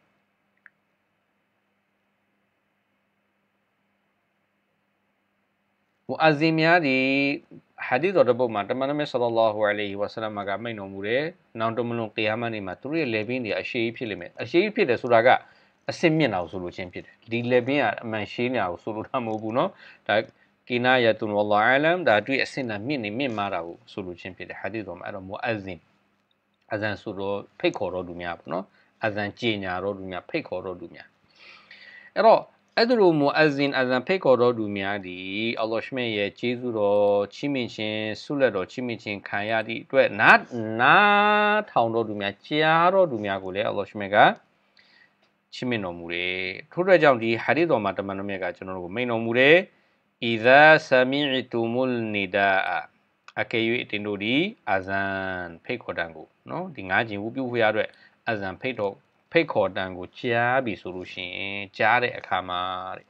မူအဇင်များဒီဟာဒီသ်တော်ဘုတ်မှာတမန်တော်မြတ်ဆလ္လာလာဟူအလိုင်ဟီဝါဆလမ်ကမိန့်တော်မူတယ်နောက်တမလွန်ကီယာမတ်နေ့မှာသူတို့ရဲ့လေပင်တွေအရှိဖြစ်လိမ့်မယ်အရှိဖြစ်တယ်ဆိုတာကအစစ်မြင့်တာကိုဆိုလိုချင်းဖြစ်တယ်ဒီလေပင်ကအမှန်ရှိနေတာကိုဆိုလိုတာမဟုတ်ဘူးเนาะဒါကီနာယတုန်ဝလာအလမ်ဒါတွေ့အစစ်နဲ့မြင့်နေမြင့်မာတာကိုဆိုလိုချင်းဖြစ်တယ်ဟာဒီသ်တော်မှာအဲ့တော့မူအဇင်အာဇန်ဆိုတော့ဖိတ်ခေါ်တော်သူများပေါ့เนาะအာဇန်ကြေညာတော်သူများဖိတ်ခေါ်တော်သူများအဲ့တော့အဲ့လိုမူအဇင်အာဇန်ဖိတ်ခေါ်တော်သူများဒီအလ္လာဟ်ရှ်မြတ်ရဲ့ကျေးဇူးတော်ချီးမြှင့်ခြင်းဆုလက်တော်ချီးမြှင့်ခြင်းခံရသည့်အတွက်နာနာထောင်တော်သူများကြားတော်သူများကိုလည်းအလ္လာဟ်ရှ်မြတ်ကချီးမြှင့်တော်မူတယ်ထို့အတွက်ကြောင့်ဒီဟာဒီသ်တော်မှာတမန်တော်မြတ်ကကျွန်တော်တို့ကိုမိန့်တော်မူတယ်အီဇာဆမီတူမုလ်နီဒါအကယ်၍တင်တို့ဒီအာဇန်ဖိတ်ခေါ်တန်ကိုနော်ဒီငါးကျင်ဝူပြုဖွေရအတွက်အာဇန်ဖိတ်တော်ဖိတ်ခေါ်တန်ကိုကြားပြီဆိုလို့ရှိရင်ကြားတဲ့အခါမှာတဲ့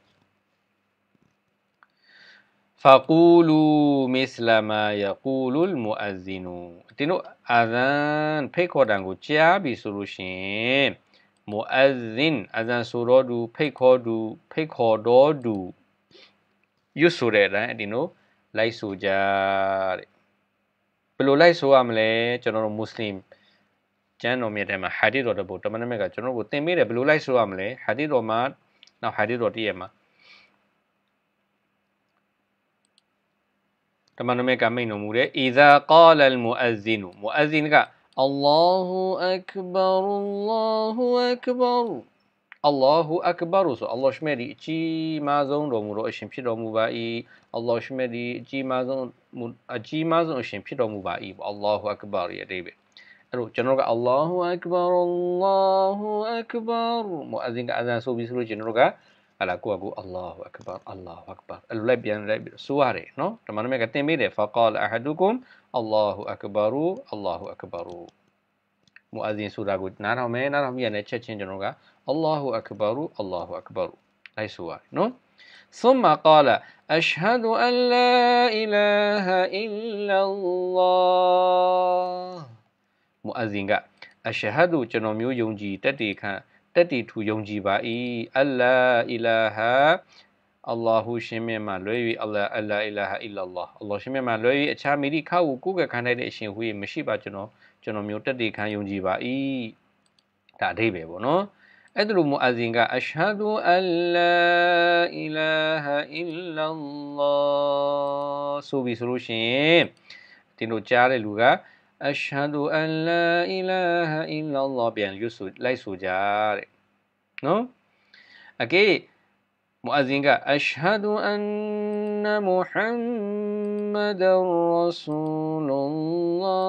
ဖာကူလူမစ္စလာမာယကူလူလ်မူအဇင်နူတင်တို့အာဇန်ဖိတ်ခေါ်တန်ကိုကြားပြီဆိုလို့ရှိရင်မူအဇင်အာဇန်ဆိုတော်သူဖိတ်ခေါ်သူဖိတ်ခေါ်တော်သူရွတ်ဆိုတဲ့အတိုင်းဒီလိုလိုက်ဆိုကြတဲ့ဘယ်လိုလိုက်ဆိုရမလဲကျွန်တော်တို့မွတ်စလင်ကျမ်းတော်မြတ်ထဲမှာဟာဒီတော်တပုတ်တမန်တော်မြတ်ကကျွန်တော်တို့ကိုသင်ပေးတယ်ဘယ်လိုလိုက်ဆိုရမလဲဟာဒီတော်မှာနောက်ဟာဒီတော်တည်းရမှာတမန်တော်မြတ်ကမိန့်တော်မူတယ်အီဇာကာလလ်မူအဇင်မူအဇင်ကအလ္လာဟူအက္ဘာရအလ္လာဟူအက္ဘာရအလ္လာဟူအက္ဘာရဆိုအလ္လာဟ်ရှ်မြတ်ဒီအကြီးမားဆုံးတော်မူတော့အရှင်ဖြစ်တော်မူပါ၏အလ္လာဟ်ရှ်မြတ်ဒီအကြီးမားဆုံးအကြီးမားဆုံးအရှင်ဖြစ်တော်မူပါ၏အလ္လာဟူအက္ဘာရရဲ့အဓိပ္ပာယ်အဲ့တော့ကျွန်တော်ကအလ္လာဟူအက္ဘာရအလ္လာဟူအက္ဘာရမူအဇင်ကအဇန်ဆိုပြီးဆိုလို့ကျွန်တော်ကဟာလာကိုကူအလ္လာဟူအက္ဘာအလ္လာဟူအက္ဘာအဲ့လိုလိုက်ပြန်လိုက်ပြီးဆိုရတယ်နော်တမန်တော်မြတ်ကသင်ပေးတယ်ဖာကာလအဟဒူကုမ်အလ္လာဟူအက္ဘာရအလ္လာဟူအက္ဘာရမူအဇင်ဆိုတာကိုနားထောင်မယ်နားထောင်ပြီးရတဲ့ချက်ချင်းကျွန်တော်ကအလ္လာဟူအက္ဘာရအလ္လာဟူအက္ဘာရလိုက်ဆိုရတယ်နော်ثم قال أشهد أن لا إله إلا الله မူအဇင်ကအရှဟဒ်ကျွန်တော်မျိုးယုံကြည်တက်တည်ခံတက်တည်ထူယုံကြည်ပါ၏အလ္လာအီလာဟာအလ္လာဟူရှင်မြတ်မှလွဲ၍အလ္လာအလ္လာအီလာဟာအီလာလ္လာအလ္လာရှင်မြတ်မှလွဲ၍အခြားမိတိခါကိုကိုယ်ကခံတဲ့အရှင်ဟူ၍မရှိပါကျွန်တော်ကျွန်တော်မျိုးတက်တည်ခံယုံကြည်ပါ၏ဒါအဓိပ္ပာယ်ပေါ့နော်အဲ့ဒါလိုမူအဇင်ကအရှဟဒ်အလ္လာအီလာဟာအီလာလ္လာဆိုပြီးဆိုလို့ရှိရင်ဒီလိုကြားတဲ့လူကအရှဟဒ်အလ္လာအီလာဟာအီလာလ္လာပြန်ရွတ်ဆိုလိုက်ဆိုကြတဲ့နော်အကေမူအဇင်ကအရှဟဒ်အန်နမုဟမ္မဒ်ရဆူလုလ္လာ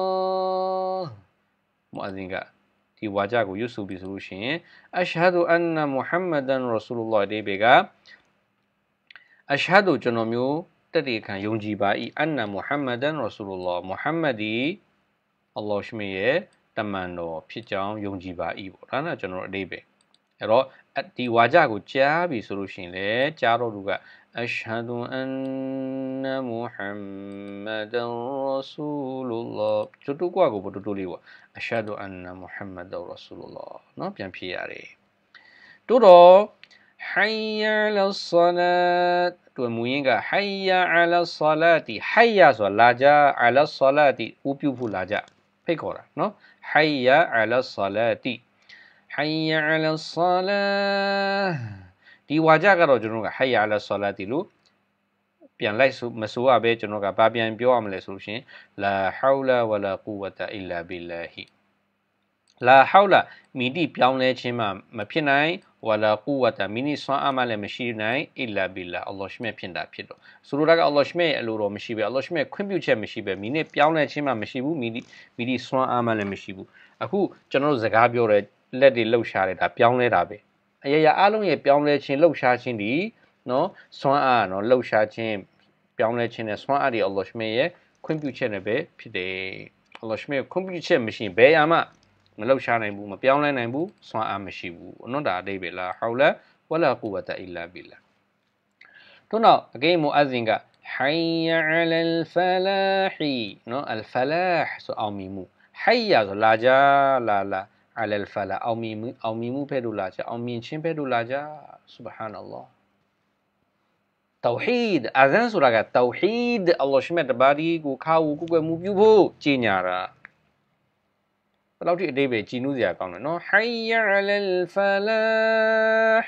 မူအဇင်ကဒီဝါကြကိုရွတ်ဆိုပြီးဆိုလို့ရှိရင်အရှဟဒ်အန်နမုဟမ္မဒန်ရဆူလုလ္လာဒီဘေကအရှဟဒ်ကျွန်တော်မျိုးတက်တည်ခံယုံကြည်ပါ၏အန်နမုဟမ္မဒန်ရဆူလုလ္လာမုဟမ္မဒီအလ္လာဟ်ရှ်မြတ်ရဲ့တမန်တော်ဖြစ်ကြောင်းယုံကြည်ပါ၏ပေါ့ဒါနဲ့ကျွန်တော်အဓိပ္ပာယ်အဲ့တော့ဒီဝါကြကိုကြားပြီဆိုလို့ရှိရင်လေကြားတော့သူကအရှဟဒ်အန်နမုဟမ္မဒန်ရဆူလုလ္လာကျွတ်တူကွာကိုဘတူတူလေးပေါ့အရှဟဒ်အန်နမုဟမ္မဒန်ရဆူလုလ္လာနော်ပြန်ဖြေရတယ်တို့တော့ဟိုင်ယာလဆလာတ်တို့မူရင်းကဟိုင်ယာအလဆလာတီဟိုင်ယာဆိုတာလာကြအလဆလာတီဥပြုဖို့လာကြဖိတ်ခေါ်တာနော်ဟိုင်ယာအလဆလာတီဟိုင်ယာအလဆလာဒီဝါကြကတော့ကျွန်တော်ကဟိုင်ယာအလဆလာတီလို့ပြန်လိုက်ဆိုမဆိုရပဲကျွန်တော်ကဘာပြန်ပြောရမလဲဆိုလို့ရှင်လာဟောလာဝလာကူဝတာအီလာဘီလာဟီလာဟောလာမိတိပြောင်းလဲခြင်းမှမဖြစ်နိုင်ဝလာကူဝတာမိနိဆွမ်းအားမှလည်းမရှိနိုင်အီလာဘီလာအလ္လာဟ်ရှ်မြတ်ဖြစ်တာဖြစ်တော့ဆိုလိုတာကအလ္လာဟ်ရှ်မြတ်ရဲ့အလိုတော်မရှိပဲအလ္လာဟ်ရှ်မြတ်ခွင့်ပြုချက်မရှိပဲမိနစ်ပြောင်းလဲခြင်းမှမရှိဘူးမိတိမိတိဆွမ်းအားမှလည်းမရှိဘူးအခုကျွန်တော်တို့စကားပြောတဲ့လက်တွေလှုပ်ရှားတယ်ဒါပြောင်းလဲတာပဲအရာရာအလုံးရဲ့ပြောင်းလဲခြင်းလှုပ်ရှားခြင်းဒီနော်ဆွမ်းအားနော်လှုပ်ရှားခြင်းပြောင်းလဲခြင်းနဲ့ဆွမ်းအားတွေအလ္လာဟ်ရှ်မြတ်ရဲ့ခွင့်ပြုချက်နဲ့ပဲဖြစ်တယ်အလ္လာဟ်ရှ်မြတ်ခွင့်ပြုချက်မရှိဘယ်အမှမလှုပ်ရှားနိုင်ဘူးမပြောင်းလဲနိုင်ဘူးဆွမ်းအားမရှိဘူးနော်ဒါအဓိပ္ပာယ်လားဟောလာ ولا قوة إلا بالله تنا again مؤذن قال حي على الفلاح no الفلاح سو أو ميمو حي سو لا جا لا لا على الفلاح أو ميمو أو ميمو بدو لا جا أو مين شين بدو لا جا سبحان الله توحيد أذان سورة توحيد الله شمع تباري كو كاو كو كو مبيو جينيارا بلاو تي أديبه جينو زيا كاونو no حي على الفلاح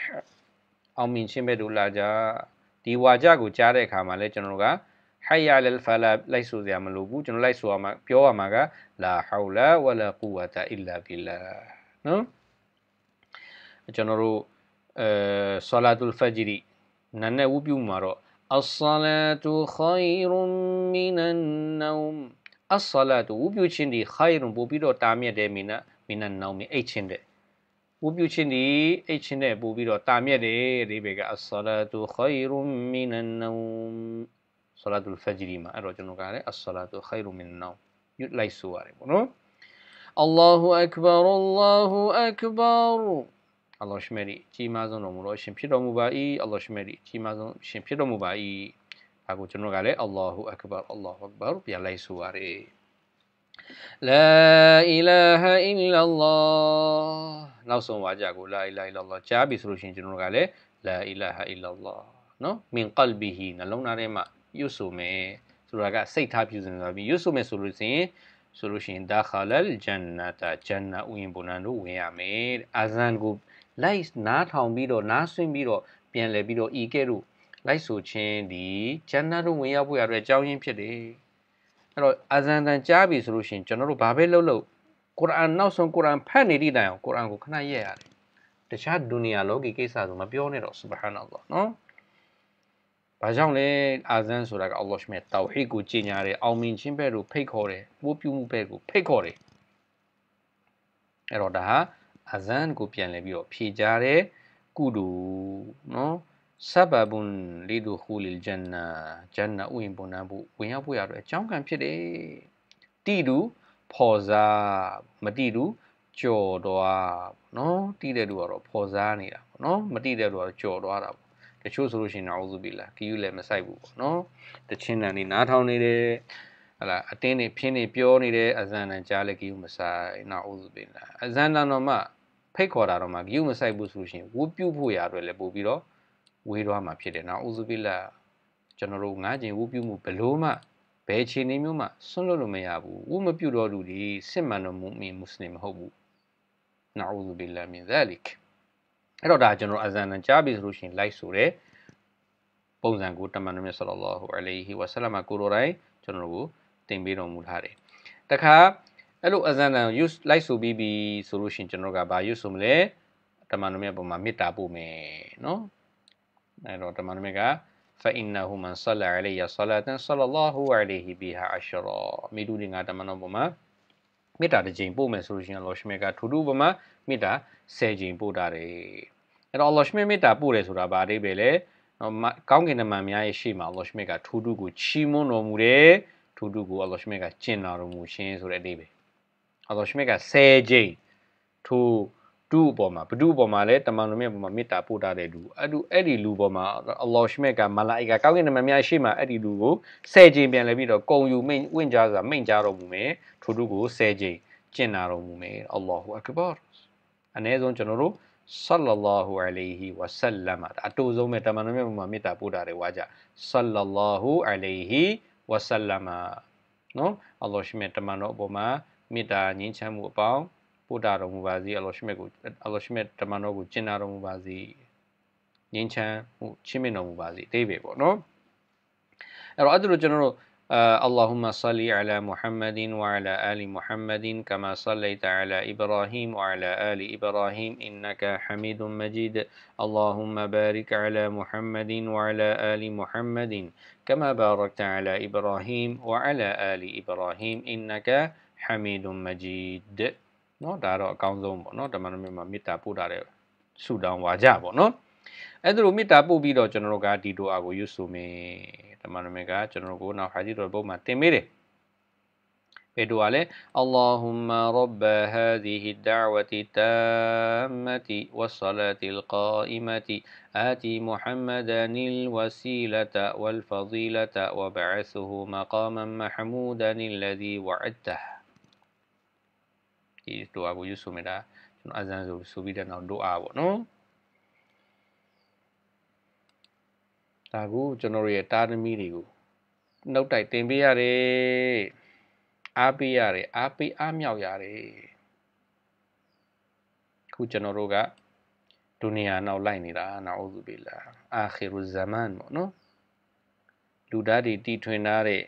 أو مين شين بدو لا جاဒီဝါကြကိုကြားတဲ့အခါမှာလဲကျွန်တော်တို့ကဟိုင်ယာလ်ဖလာလိုက်ဆိုစရာမလိုဘူးကျွန်တော်လိုက်ဆိုရမှာပြောရမှာကလာဟောလာဝလာကူဝါတာအီလာဘီလာနော်ကျွန်တော်တို့အဲဆလာတုလ်ဖဂျရီနာနဲ့ဝုပြုမှာတော့အဆလာတုခိုင်ရွန်မီနန်နောမ်အဆလာတုဝုပြုခြင်းဒီခိုင်ရွန်ပို့ပြီးတော့တာမြတ်တယ်မီနာမီနန်နောမ်မီအိတ်ခြင်းတဲ့ဝုပြုခြင်းဒီအိတ်ခြင်းနဲ့ပို့ပြီးတော့တာမြတ်တယ်ဒီဘေကအဆလာတုခိုင်ရွန်မီနန်နောမ်ဆလာတုလ်ဖဂျရီမှာအဲ့တော့ကျွန်တော်ကလည်းအဆလာတုခိုင်ရွန်မီနန်နောမ်ရွတ်လိုက်ဆိုရတယ်ပေါ့နော်အလ္လာဟူအက္ဘာအလ္လာဟူအက္ဘာအလ္လာဟ်ရှမေရီကြီးမားဆုံးတော်မူသောရှင်ဖြစ်တော်မူပါ၏အလ္လာဟ်ရှမေရီကြီးမားဆုံးရှင်ဖြစ်တော်မူပါ၏ဒါကိုကျွန်တော်ကလည်းအလ္လာဟူအက္ဘာအလ္လာဟူအက္ဘာပြန်လိုက်ဆိုရတယ်လာအီလာဟာအီလာလာနောက်ဆုံးဝါကြကိုလာအီလာအီလာလာကြားပြီဆိုလို့ရှိရင်ကျွန်တော်ကလည်းလာအီလာဟာအီလာလာနော်မင်ကလ်ဘီဟီနှလုံးသားထဲမှာရွတ်ဆိုမယ်ဆိုတာကစိတ်ထားပြုစဉ်သွားပြီးရွတ်ဆိုမယ်ဆိုလို့ရှိရင်ဆိုလို့ရှိရင်ဒါခလလ်ဂျန်နတာဂျန်နာဥယျာဉ်ပုံနှံတို့ဝင်ရမယ်အာဇန်ကိုလိုက်နားထောင်ပြီးတော့နားဆွင့်ပြီးတော့ပြန်လဲပြီးတော့ဤကဲ့သို့လိုက်ဆိုခြင်းဒီဂျန်နာတို့ဝင်ရောက်ဖို့ရတဲ့အကြောင်းရင်းဖြစ်တယ်အဲ့တော့အာဇန်တန်ကြားပြီဆိုလို့ရှိရင်ကျွန်တော်တို့ဘာပဲလုပ်လို့ကုရ်အာန်နောက်ဆုံးကုရ်အာန်ဖတ်နေသည့်တိုင်အောင်ကုရ်အာန်ကိုခဏရက်ရတယ်တခြားဒုနီယာလောကီကိစ္စဆိုမပြောနဲ့တော့ဆူဘဟာနအလ္လာဟ်နော်ဘာကြောင့်လဲအာဇန်ဆိုတာကအလ္လာဟ်ရှမေတောဟီဒ်ကိုကြီးညာတယ်အောင်မြင်ခြင်းဘက်ကိုဖိတ်ခေါ်တယ်ပိုးပြမှုဘက်ကိုဖိတ်ခေါ်တယ်အဲ့တော့ဒါဟာအာဇန်ကိုပြန်လဲပြီးတော့ဖြေကြတဲ့ကုတူနော်ဆဘဘွန်လီဒူခူလီဂျန်နာဂျန်နာဥယျာဉ်ပုံနှံဖို့ဝင်ရောက်ဖို့ရတော့အကြောင်းကံဖြစ်တယ်တိတူဖော်စားမတိတူကြော်သွားနော်တိတဲ့လူကတော့ဖော်စားနေတာပေါ့နော်မတိတဲ့လူကတော့ကြော်သွားတာပေါ့တချို့ဆိုလို့ရှိရင်နာဥဇူဘီလာကီယူလည်းမဆိုင်ဘူးပေါ့နော်တချင်းတန်နေနားထောင်နေတယ်ဟလာအတင်းနေဖင်းနေပြောနေတယ်အဇန်တန်ကြားလည်းကီယူမဆိုင်နာဥဇူဘီလာအဇန်တန်တော့မှဖိတ်ခေါ်တာတော့မှကီယူမဆိုင်ဘူးဆိုလို့ရှိရင်ဝုပြုတ်ဖို့ရအတွက်လည်းပို့ပြီးတော့ဝေးသွားမှာဖြစ်တယ်နာဥဇူဘီလာကျွန်တော်တို့ငါးကျင်ဝုပြုတ်မှုဘလို့မှဘယ်ခြေနေမျိုးမှဆွန့်လွတ်လို့မရဘူးဝုမပြုတ်တော့လူဒီစစ်မှန်တော်မူမီမွတ်စလင်မဟုတ်ဘူးနာဥဇူဘီလာမင်ဇာလစ်အဲ့တော့ဒါကျွန်တော်အဇန်တန်ကြားပြီဆိုလို့ရှိရင်လိုက်ဆိုတဲ့ပုံစံကိုတမန်တော်မြတ်ဆလ္လာလာဟူအလိုင်ဟီဝါဆလမ်ကိုရိုတိုင်းကျွန်တော်တို့တင်ပေးတော်မူထားတယ်တခါအဲ့လိုအဇန်တန် use လိုက်ဆိုပြီးပြီဆိုလို့ရှိရင်ကျွန်တော်ကဘာ use ဆိုမလဲတမန်တော်မြတ်ပုံမှာမေတ္တာပို့မယ်နော်အဲ့တော့တမန်တော်မြတ်က فإنه من صلى علي صلاة صلى الله عليه بها عشرا မိတူတွေငါတမန်တော်ပုံမှာမေတ္တာတစ်ချိန်ပို့မယ်ဆိုလို့ရှိရင်အလ္လာဟ်ရှမေကထူထူပုံမှာမေတ္တာဆယ်ချိန်ပို့တာတယ်အဲ့တော့အလ္လာဟ်ရှမေမေတ္တာပို့တယ်ဆိုတာဘာအဓိပ္ပာယ်လဲကောင်းကင်တမန်များရဲ့ရှေ့မှာအလ္လာဟ်ရှမေကထူထူကိုချီးမွမ်းတော်မူတယ်ထူထူကိုအလ္လာဟ်ရှမေကကျင့်တော်မူခြင်းဆိုတဲ့အဓိပ္ပာယ်အလ္လာဟ်ရှမေကဆယ်ချိန်ထူတူအပေါ်မှာဘဒုအပေါ်မှာလဲတမန်တော်မြတ်ပေါ်မှာမေတ္တာပို့တာတဲ့လူအဲ့ဒီအဲ့ဒီလူပေါ်မှာအလ္လာဟ်ရှမေကမလာအီကာကောင်းကင်တမန်များရှေ့မှာအဲ့ဒီလူကိုဆယ်ချိန်ပြန်လဲပြီးတော့ကုံယူမိန့်ဝင့်ကြားစွာမိန့်ကြားတော်မူမယ်ထူထူကိုဆယ်ချိန်ကျင့်တော်မူမယ်အလ္လာဟူအက္ဘာအနည်းဆုံးကျွန်တော်တို့ဆလ္လာလာဟူအလိုင်ဟီဝါဆလမ်အတူဆုံးပဲတမန်တော်မြတ်မှာမေတ္တာပို့တာတွေဝါကြဆလ္လာလာဟူအလိုင်ဟီဝါဆလမ်နော်အလ္လာဟ်ရှမေတမန်တော်အပေါ်မှာမေတ္တာငြိမ်းချမ်းမှုအပေါင်းပို့တာတော်မူပါစေအလ္လာဟ်ရှမေကိုအလ္လာဟ်ရှမေတမန်တော်ကိုကျင့်တော်မူပါစေငြိမ်းချမ်းမှုချီးမြှင့်တော်မူပါစေအသေးပဲပေါ့နော်အဲ့တော့အဲ့ဒါကျွန်တော်တို့اللهم صل على محمد وعلى آل محمد كما صليت على إبراهيم وعلى آل إبراهيم إنك حميد مجيد اللهم بارك على محمد وعلى آل محمد كما باركت على إبراهيم وعلى آل إبراهيم إنك حميد مجيد နော်ဒါတော့အကောင်းဆုံးပေါ့နော်တမန်တော်မြတ်မှာမေတ္တာပို့တာတဲ့ဆူတောင်းဝါကြပေါ့နော်အဲ့ဒါလိုမေတ္တာပို့ပြီးတော့ကျွန်တော်တို့ကဒီဒူအာကိုရွတ်ဆိုမယ်တမန်တော်မြတ်ကကျွန်တော်တို့ကိုနောက်ဟာဒီတော်ဘုတ်မှာတင်ပေးတယ် بدوالي اللهم رب هذه الدعوة التامة والصلاة القائمة آتي محمدا الوسيلة والفضيلة وبعثه مقاما محمودا الذي وعدته. Ini doa bu Yusuf meda, chúng azan rồi subi dan doa bu, no? Tahu chúng tôi ta đã mi đi bu, nấu đại tiền bia rồi, á bia rồi, á bia á miao rồi, khu chúng tôi cái dunia nào lại nè ra, na'udzubillah, akhirul zaman bu, no? Lu đã đi đi thuyền ra rồi,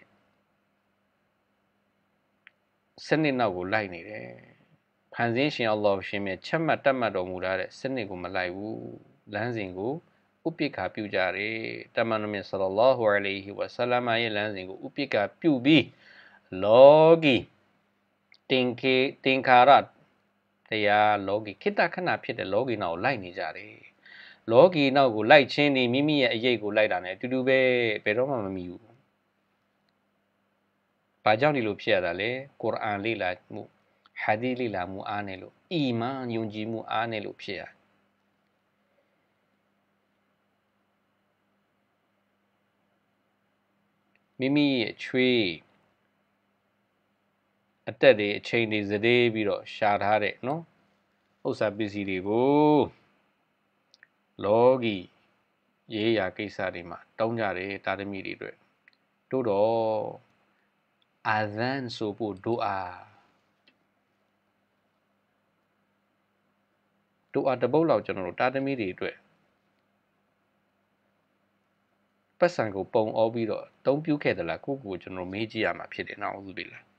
sinh nào cũng lại nè đấy. Phan Dinh Xin Allah Xin Miệt chăm mặt tâm mặt đồ mù ra đấy, sinh này cũng mà lại u, lan dinh của upi cả piu ra đấy, tâm mặt Nabi sallallahu alaihi wasallam ay lan dinh của upi cả piu bi, logi, tin khi tin khá ra, thì à logi, kita khana phiết đấy logi nào lại nè ra đấy, logi nào cũng lại trên đi, mimi ay ay cũng lại đàn này, tu tu be, be đó mà miu, bà giáo đi lục phiết ra đấy, Quran li là mu. Hadith li la mu ane lo, iman yung ji mu ane lo phiền. Mimi chui, atte de chain de zade bi ro sha tha de no. Usa busy de ko logi ye ya kaisa de ma taung ja de tadami de twet. To do azan so po dua. Dua ta bau lao chon lo tadami de twet. ပတ်စံကိုပုံအောပြီးတော့တုံးပြုတ်ခဲ့သလားကိုကိုကျွန်တော်မေးကြည့်ရမှာဖြစ်တယ်နော်ဥပဒေလား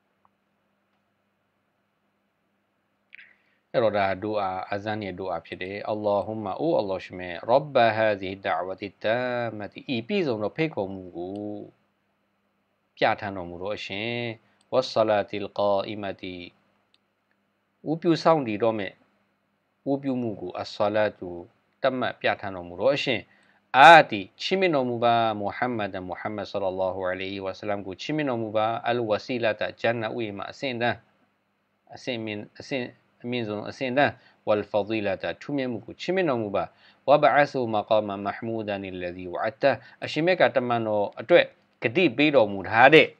အဲ့တော့ဒါဒူအာအဇန်ရဲ့ဒူအာဖြစ်တယ်အလ္လာဟူမ္မာအိုအလ္လာဟ်ရှမေရဘ္ဘဟာဇီဒအဝတီတာမတီဤပြည့်စုံသောဖိတ်ခေါ်မှုကိုပြဋ္ဌာန်းတော်မူသောအရှင်ဝဆလာတီလ်ကာအီမတီဥပြုဆောင်တည်တော်မဲ့ဥပြုမှုကိုအဆလာတူတတ်မှတ်ပြဋ္ဌာန်းတော်မူသောအရှင်Ati chimino muba Muhammad dan Muhammad sallallahu alaihi wasallam ku chimino muba al wasilata janna uima asinda asin min asin min zon asinda wal fadilata tumye muku chimino muba wa ba'athu maqama mahmudan alladhi wa'ata ashime ka tamano atwet gati pe tor mu tha de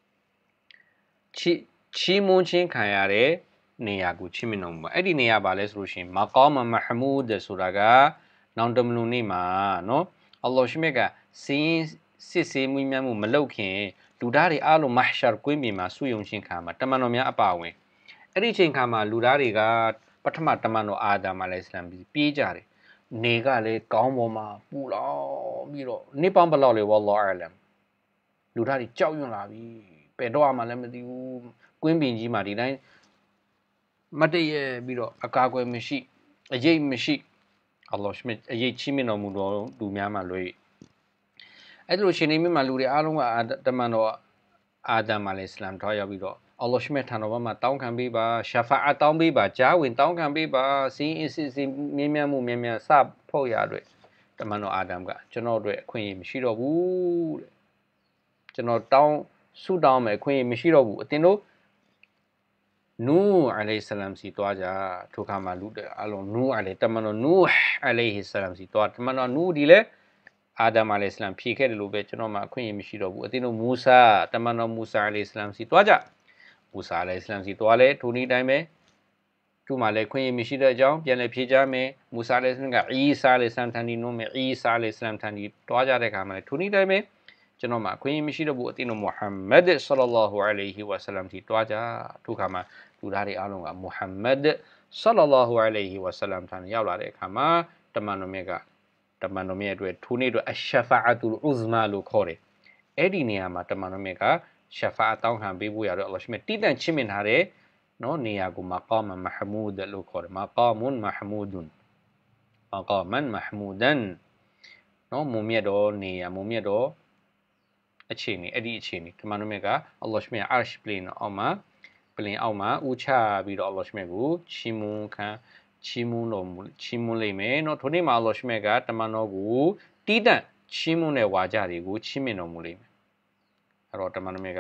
chi chi mun chin khan ya de neya ku chimino muba ai di neya ba le so lo shin maqama mahmud soda kaနောင်တမလူနေ့မှာနော်အလ္လာဟ်ရှိမြတ်ကစင်းစစ်ဆေးမှုများမှုမလုပ်ခင်လူသားတွေအားလုံးမဟ်ရှာကွင်းပြင်မှာစုယုံချင်းခါမှာတမန်တော်များအပါဝင်အဲ့ဒီချိန်ခါမှာလူသားတွေကပထမတမန်တော်အာဒမ်အလိုင်ဟိစလမ်ပြေးကြတယ်နေကလည်းကောင်းပေါ်မှာပူလောင်ပြီးတော့နေပေါင်းဘလောက်လေဝါလောအလမ်လူသားတွေကြောက်ရွံ့လာပြီဘယ်တော့မှလည်းမသိဘူးကွင်းပြင်ကြီးမှာဒီတိုင်းမတည့်ရပြီးတော့အကာအကွယ်မရှိအရေးမရှိအလ္လာဟ်ရှမြတ်အရေးချင်းမတော်မူတော်လူများမှလွှဲအဲ့လိုရှင်နေမြတ်မှာလူတွေအားလုံးကတမန်တော်အာဒမ်အလိုင်ဟိစလမ်ထောက်ရောက်ပြီးတော့အလ္လာဟ်ရှမြတ်ထံတော်မှာတောင်းခံပေးပါရှာဖာအတ်တောင်းပေးပါကြားဝင်တောင်းခံပေးပါစီးအစ်စစ်စီမြင်းမြတ်မှုမြင်းမြတ်စဖို့ရအတွက်တမန်တော်အာဒမ်ကကျွန်တော်တို့အခွင့်အရေးမရှိတော့ဘူးတဲ့ကျွန်တော်တောင်းဆုတောင်းမယ်အခွင့်အရေးမရှိတော့ဘူးအတင်တို့နူးအလိုင်ဟိစလမ်စီတွားကြထိုခါမှာလူတဲ့အလုံးနူးအလိုင်တမန်တော်နူးအလိုင်ဟိစလမ်စီတွားတမန်တော်နူးဒီလေအာဒမ်အလိုင်ဟိစလမ်ဖြေခဲ့တယ်လို့ပဲကျွန်တော်မှအခွင့်အရေးမရှိတော့ဘူးအတင်းတို့မူဆာတမန်တော်မူဆာအလိုင်ဟိစလမ်စီတွားကြမူဆာအလိုင်ဟိစလမ်စီတွားလဲထိုနည်းတိုင်းပဲသူ့မှာလည်းခွင့်ရမရှိတဲ့အကြောင်းပြန်လည်းဖြေကြမယ်မူဆာအလိုင်ဟိစလမ်ကအီဆာအလိုင်ဟိစလမ်ထံဒီနိုးမယ်အီဆာအလိုင်ဟိစလမ်ထံဒီတွားကြတဲ့ခါမှာလည်းထိုနည်းတိုင်းပဲကျွန်တော်မှအခွင့်အရေးမရှိတော့ဘူးအတင်းတို့မုဟမ္မဒ်ဆလ္လာလာဟူအလိုင်ဟိဝါဆလမ်စီတွားကြထိုခါမှာလူသားတွေအားလုံးကမုဟမ္မဒ်ဆလ္လာလာဟူအလိုင်ဟိဝါဆလမ်ထံရောက်လာတဲ့အခါမှာတမန်တော်မြတ်ကတမန်တော်မြတ်အတွက်ထိုနေ့အတွက်အရှဖာအတ်ူလ်ဥဇမာလို့ခေါ်တယ်အဲ့ဒီနေရာမှာတမန်တော်မြတ်ကရှဖာတောင်းခံပေးဖို့ရတော့အလ္လာဟ်ရှမြတ်တည်တံ့ချင်းမြင်ထားတဲ့နော်နေရာကိုမကာမမဟမူဒ်လို့ခေါ်တယ်မကာမွန်မဟမူဒွန်မကာမန်မဟမူဒန်နော်မုံမြတ်တော်နေရာမုံမြတ်တော်အခြေအနေအဲ့ဒီအခြေအနေတမန်တော်မြတ်ကအလ္လာဟ်ရှမြတ်အာရှ်ပလင်အောက်မှာပလင်အောက်မှာဥချပြီးတော့အလ္လာဟ်ရှမြတ်ကိုချီးမွမ်းခံချီးမွမ်းတော်မူချီးမွမ်းလိမ့်မယ်နော်ထိုနေ့မှာအလ္လာဟ်ရှမြတ်ကတမန်တော်ကိုတီးတန့်ချီးမွမ်းတဲ့ဝါကြတွေကိုချီးမြှင့်တော်မူလိမ့်မယ်အဲ့တော့တမန်တော်မြတ်က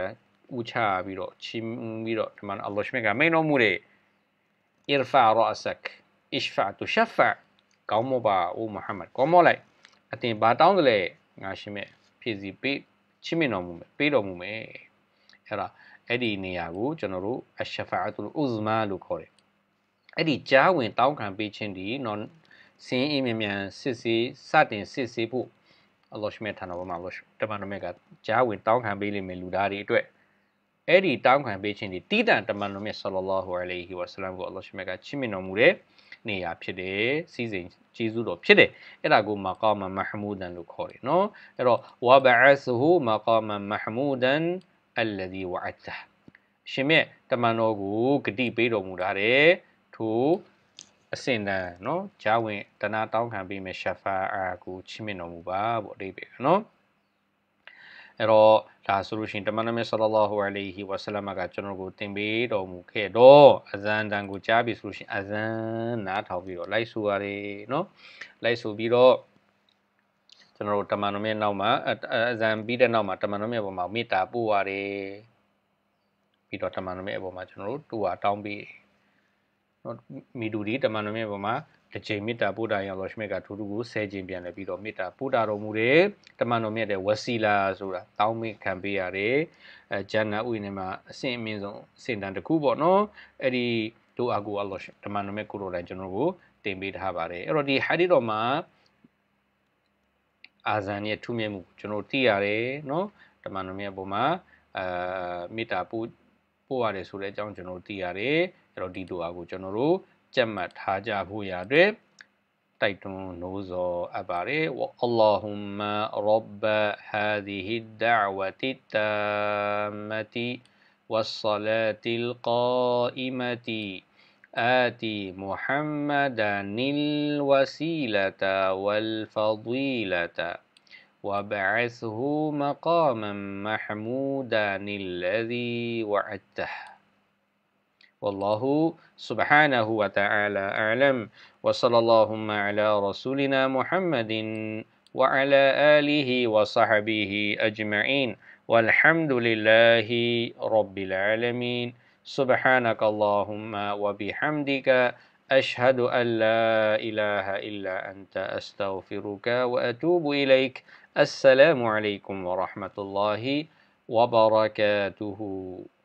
ဥချပြီးတော့ချီးမွမ်းပြီးတော့ဒီမှာအလ္လာဟ်ရှမြတ်ကမိန်တော်မူတယ် irfa ra'sak ishfa tushaffa ကောင်းမောပါအိုမုဟမ္မဒ်ကောင်းမောလိုက်အတင်ဘာတောင်းတယ်လဲငါရှင်မြတ်ဖြည့်စီပေးချီးမြှင့်တော်မူမယ်ပေးတော်မူမယ်အဲ့ဒါအဲ့ဒီနေရာကိုကျွန်တော်တို့အရှဖာအတ်လ်ဥဇမာလို့ခေါ်တယ်အဲ့ဒီကြားဝင်တောင်းခံပေးခြင်းဒီနော်စင်းအင်းမြန်မြန်စစ်စေးစတင်စစ်စေးဖို့အလ္လာဟ်ရှမြတ်ထာနာပေါ်မှာအလ္လာဟ်တမန်တော်မြတ်ကကြားဝင်တောင်းခံပေးလိမ့်မယ်လူသားတွေအတွက်အဲ့ဒီတောင်းခံပေးခြင်းဒီတိတန်တမန်တော်မြတ်ဆလ္လာလာဟူအလိုင်ဟီဝါဆလမ်ကိုအလ္လာဟ်ရှမြတ်ကချီးမြှင့်တော်မူတဲ့နေရာဖြစ်တယ်စီးစိမ်ကျေးဇူးတော်ဖြစ်တယ်အဲ့ဒါကိုမကာမမဟမူဒန်လို့ခေါ်တယ်နော်အဲ့တော့ဝဘအဆဟူမကာမမဟမူဒန်အလ္လာဒီဝအတရှင်မြတ်တမန်တော်ကိုဂတိပေးတော်မူထားတယ်ထိုအစင်တန်နော်ဂျာဝင်တနာတောင်းခံပေးမယ်ရှဖာအာကိုချီးမြှင့်တော်မူပါပေါ့အဓိပ္ပာယ်နော်အဲ့တော့ဒါဆိုလို့ရှိရင်တမန်တော်မြတ်ဆလ္လာလာဟူအလိုင်ဟီဝါဆလမ်ကကျွန်တော်ကိုသင်ပေးတော်မူခဲ့တော့အဇန်တန်ကိုကြားပြီဆိုလို့ရှိရင်အဇန်နားထောင်ပြီးတော့လိုက်ဆိုရတယ်နော်လိုက်ဆိုပြီးတော့ကျွန်တော်တို့တမန်တော်မြတ်နောက်မှာအဇန်ပြီးတဲ့နောက်မှာတမန်တော်မြတ်ပေါ်မှာမေတ္တာပို့ရတယ်ပြီးတော့တမန်တော်မြတ်အပေါ်မှာကျွန်တော်တို့တူဝါတောင်းပြီးနော်မိတူဒီတမန်တော်မြတ်ပေါ်မှာတစ်ချိန်မေတ္တာပို့တာရင်အလ္လာဟ်ရှမြတ်ကထိုးတူကိုဆဲခြင်းပြန်လဲပြီးတော့မေတ္တာပို့တာတော်မူတယ်တမန်တော်မြတ်တဲ့ဝစီလာဆိုတာတောင်းမေခံပေးရတယ်အဲဂျန်နာဥယျာဉ်ထဲမှာအဆင့်အမြင့်ဆုံးအဆင့်တန်းတစ်ခုပေါ့နော်အဲ့ဒီဒူအာကိုအလ္လာဟ်တမန်တော်မြတ်ကိုလိုတိုင်းကျွန်တော်ကိုတင်ပေးထားပါတယ်အဲ့တော့ဒီဟာဒီတော်မှာအာဇန်ရဲ့ထူးမြတ်မှုကျွန်တော်သိရတယ်နော်တမန်တော်မြတ်ပေါ်မှာအာမေတ္တာပို့ပို့ရတယ်ဆိုတဲ့အကြောင်းကျွန်တော်သိရတယ်အဲ့တော့ဒီဒူအာကိုကျွန်တော်တို့ကြက်မှတ်ထားကြဖို့ရတဲ့တိုက်တွန်းနိုးစောအပ်ပါတယ်ဝအလ္လာဟူမ္မာရဘ္ဘဟာဒီဟီဒ်ဒအဝတိတာမတီဝဆ္ဆလာတိလ်ကာအီမတီ آتي محمدا الوسيلة والفضيلة وابعثه مقاما محمودا الذي وعدته والله سبحانه وتعالى أعلم وصلى اللهم على رسولنا محمد وعلى آله وصحبه أجمعين والحمد لله رب العالمين سبحانك اللهم وبحمدك أشهد أن لا إله إلا أنت أستغفرك وأتوب إليك السلام عليكم ورحمة الله وبركاته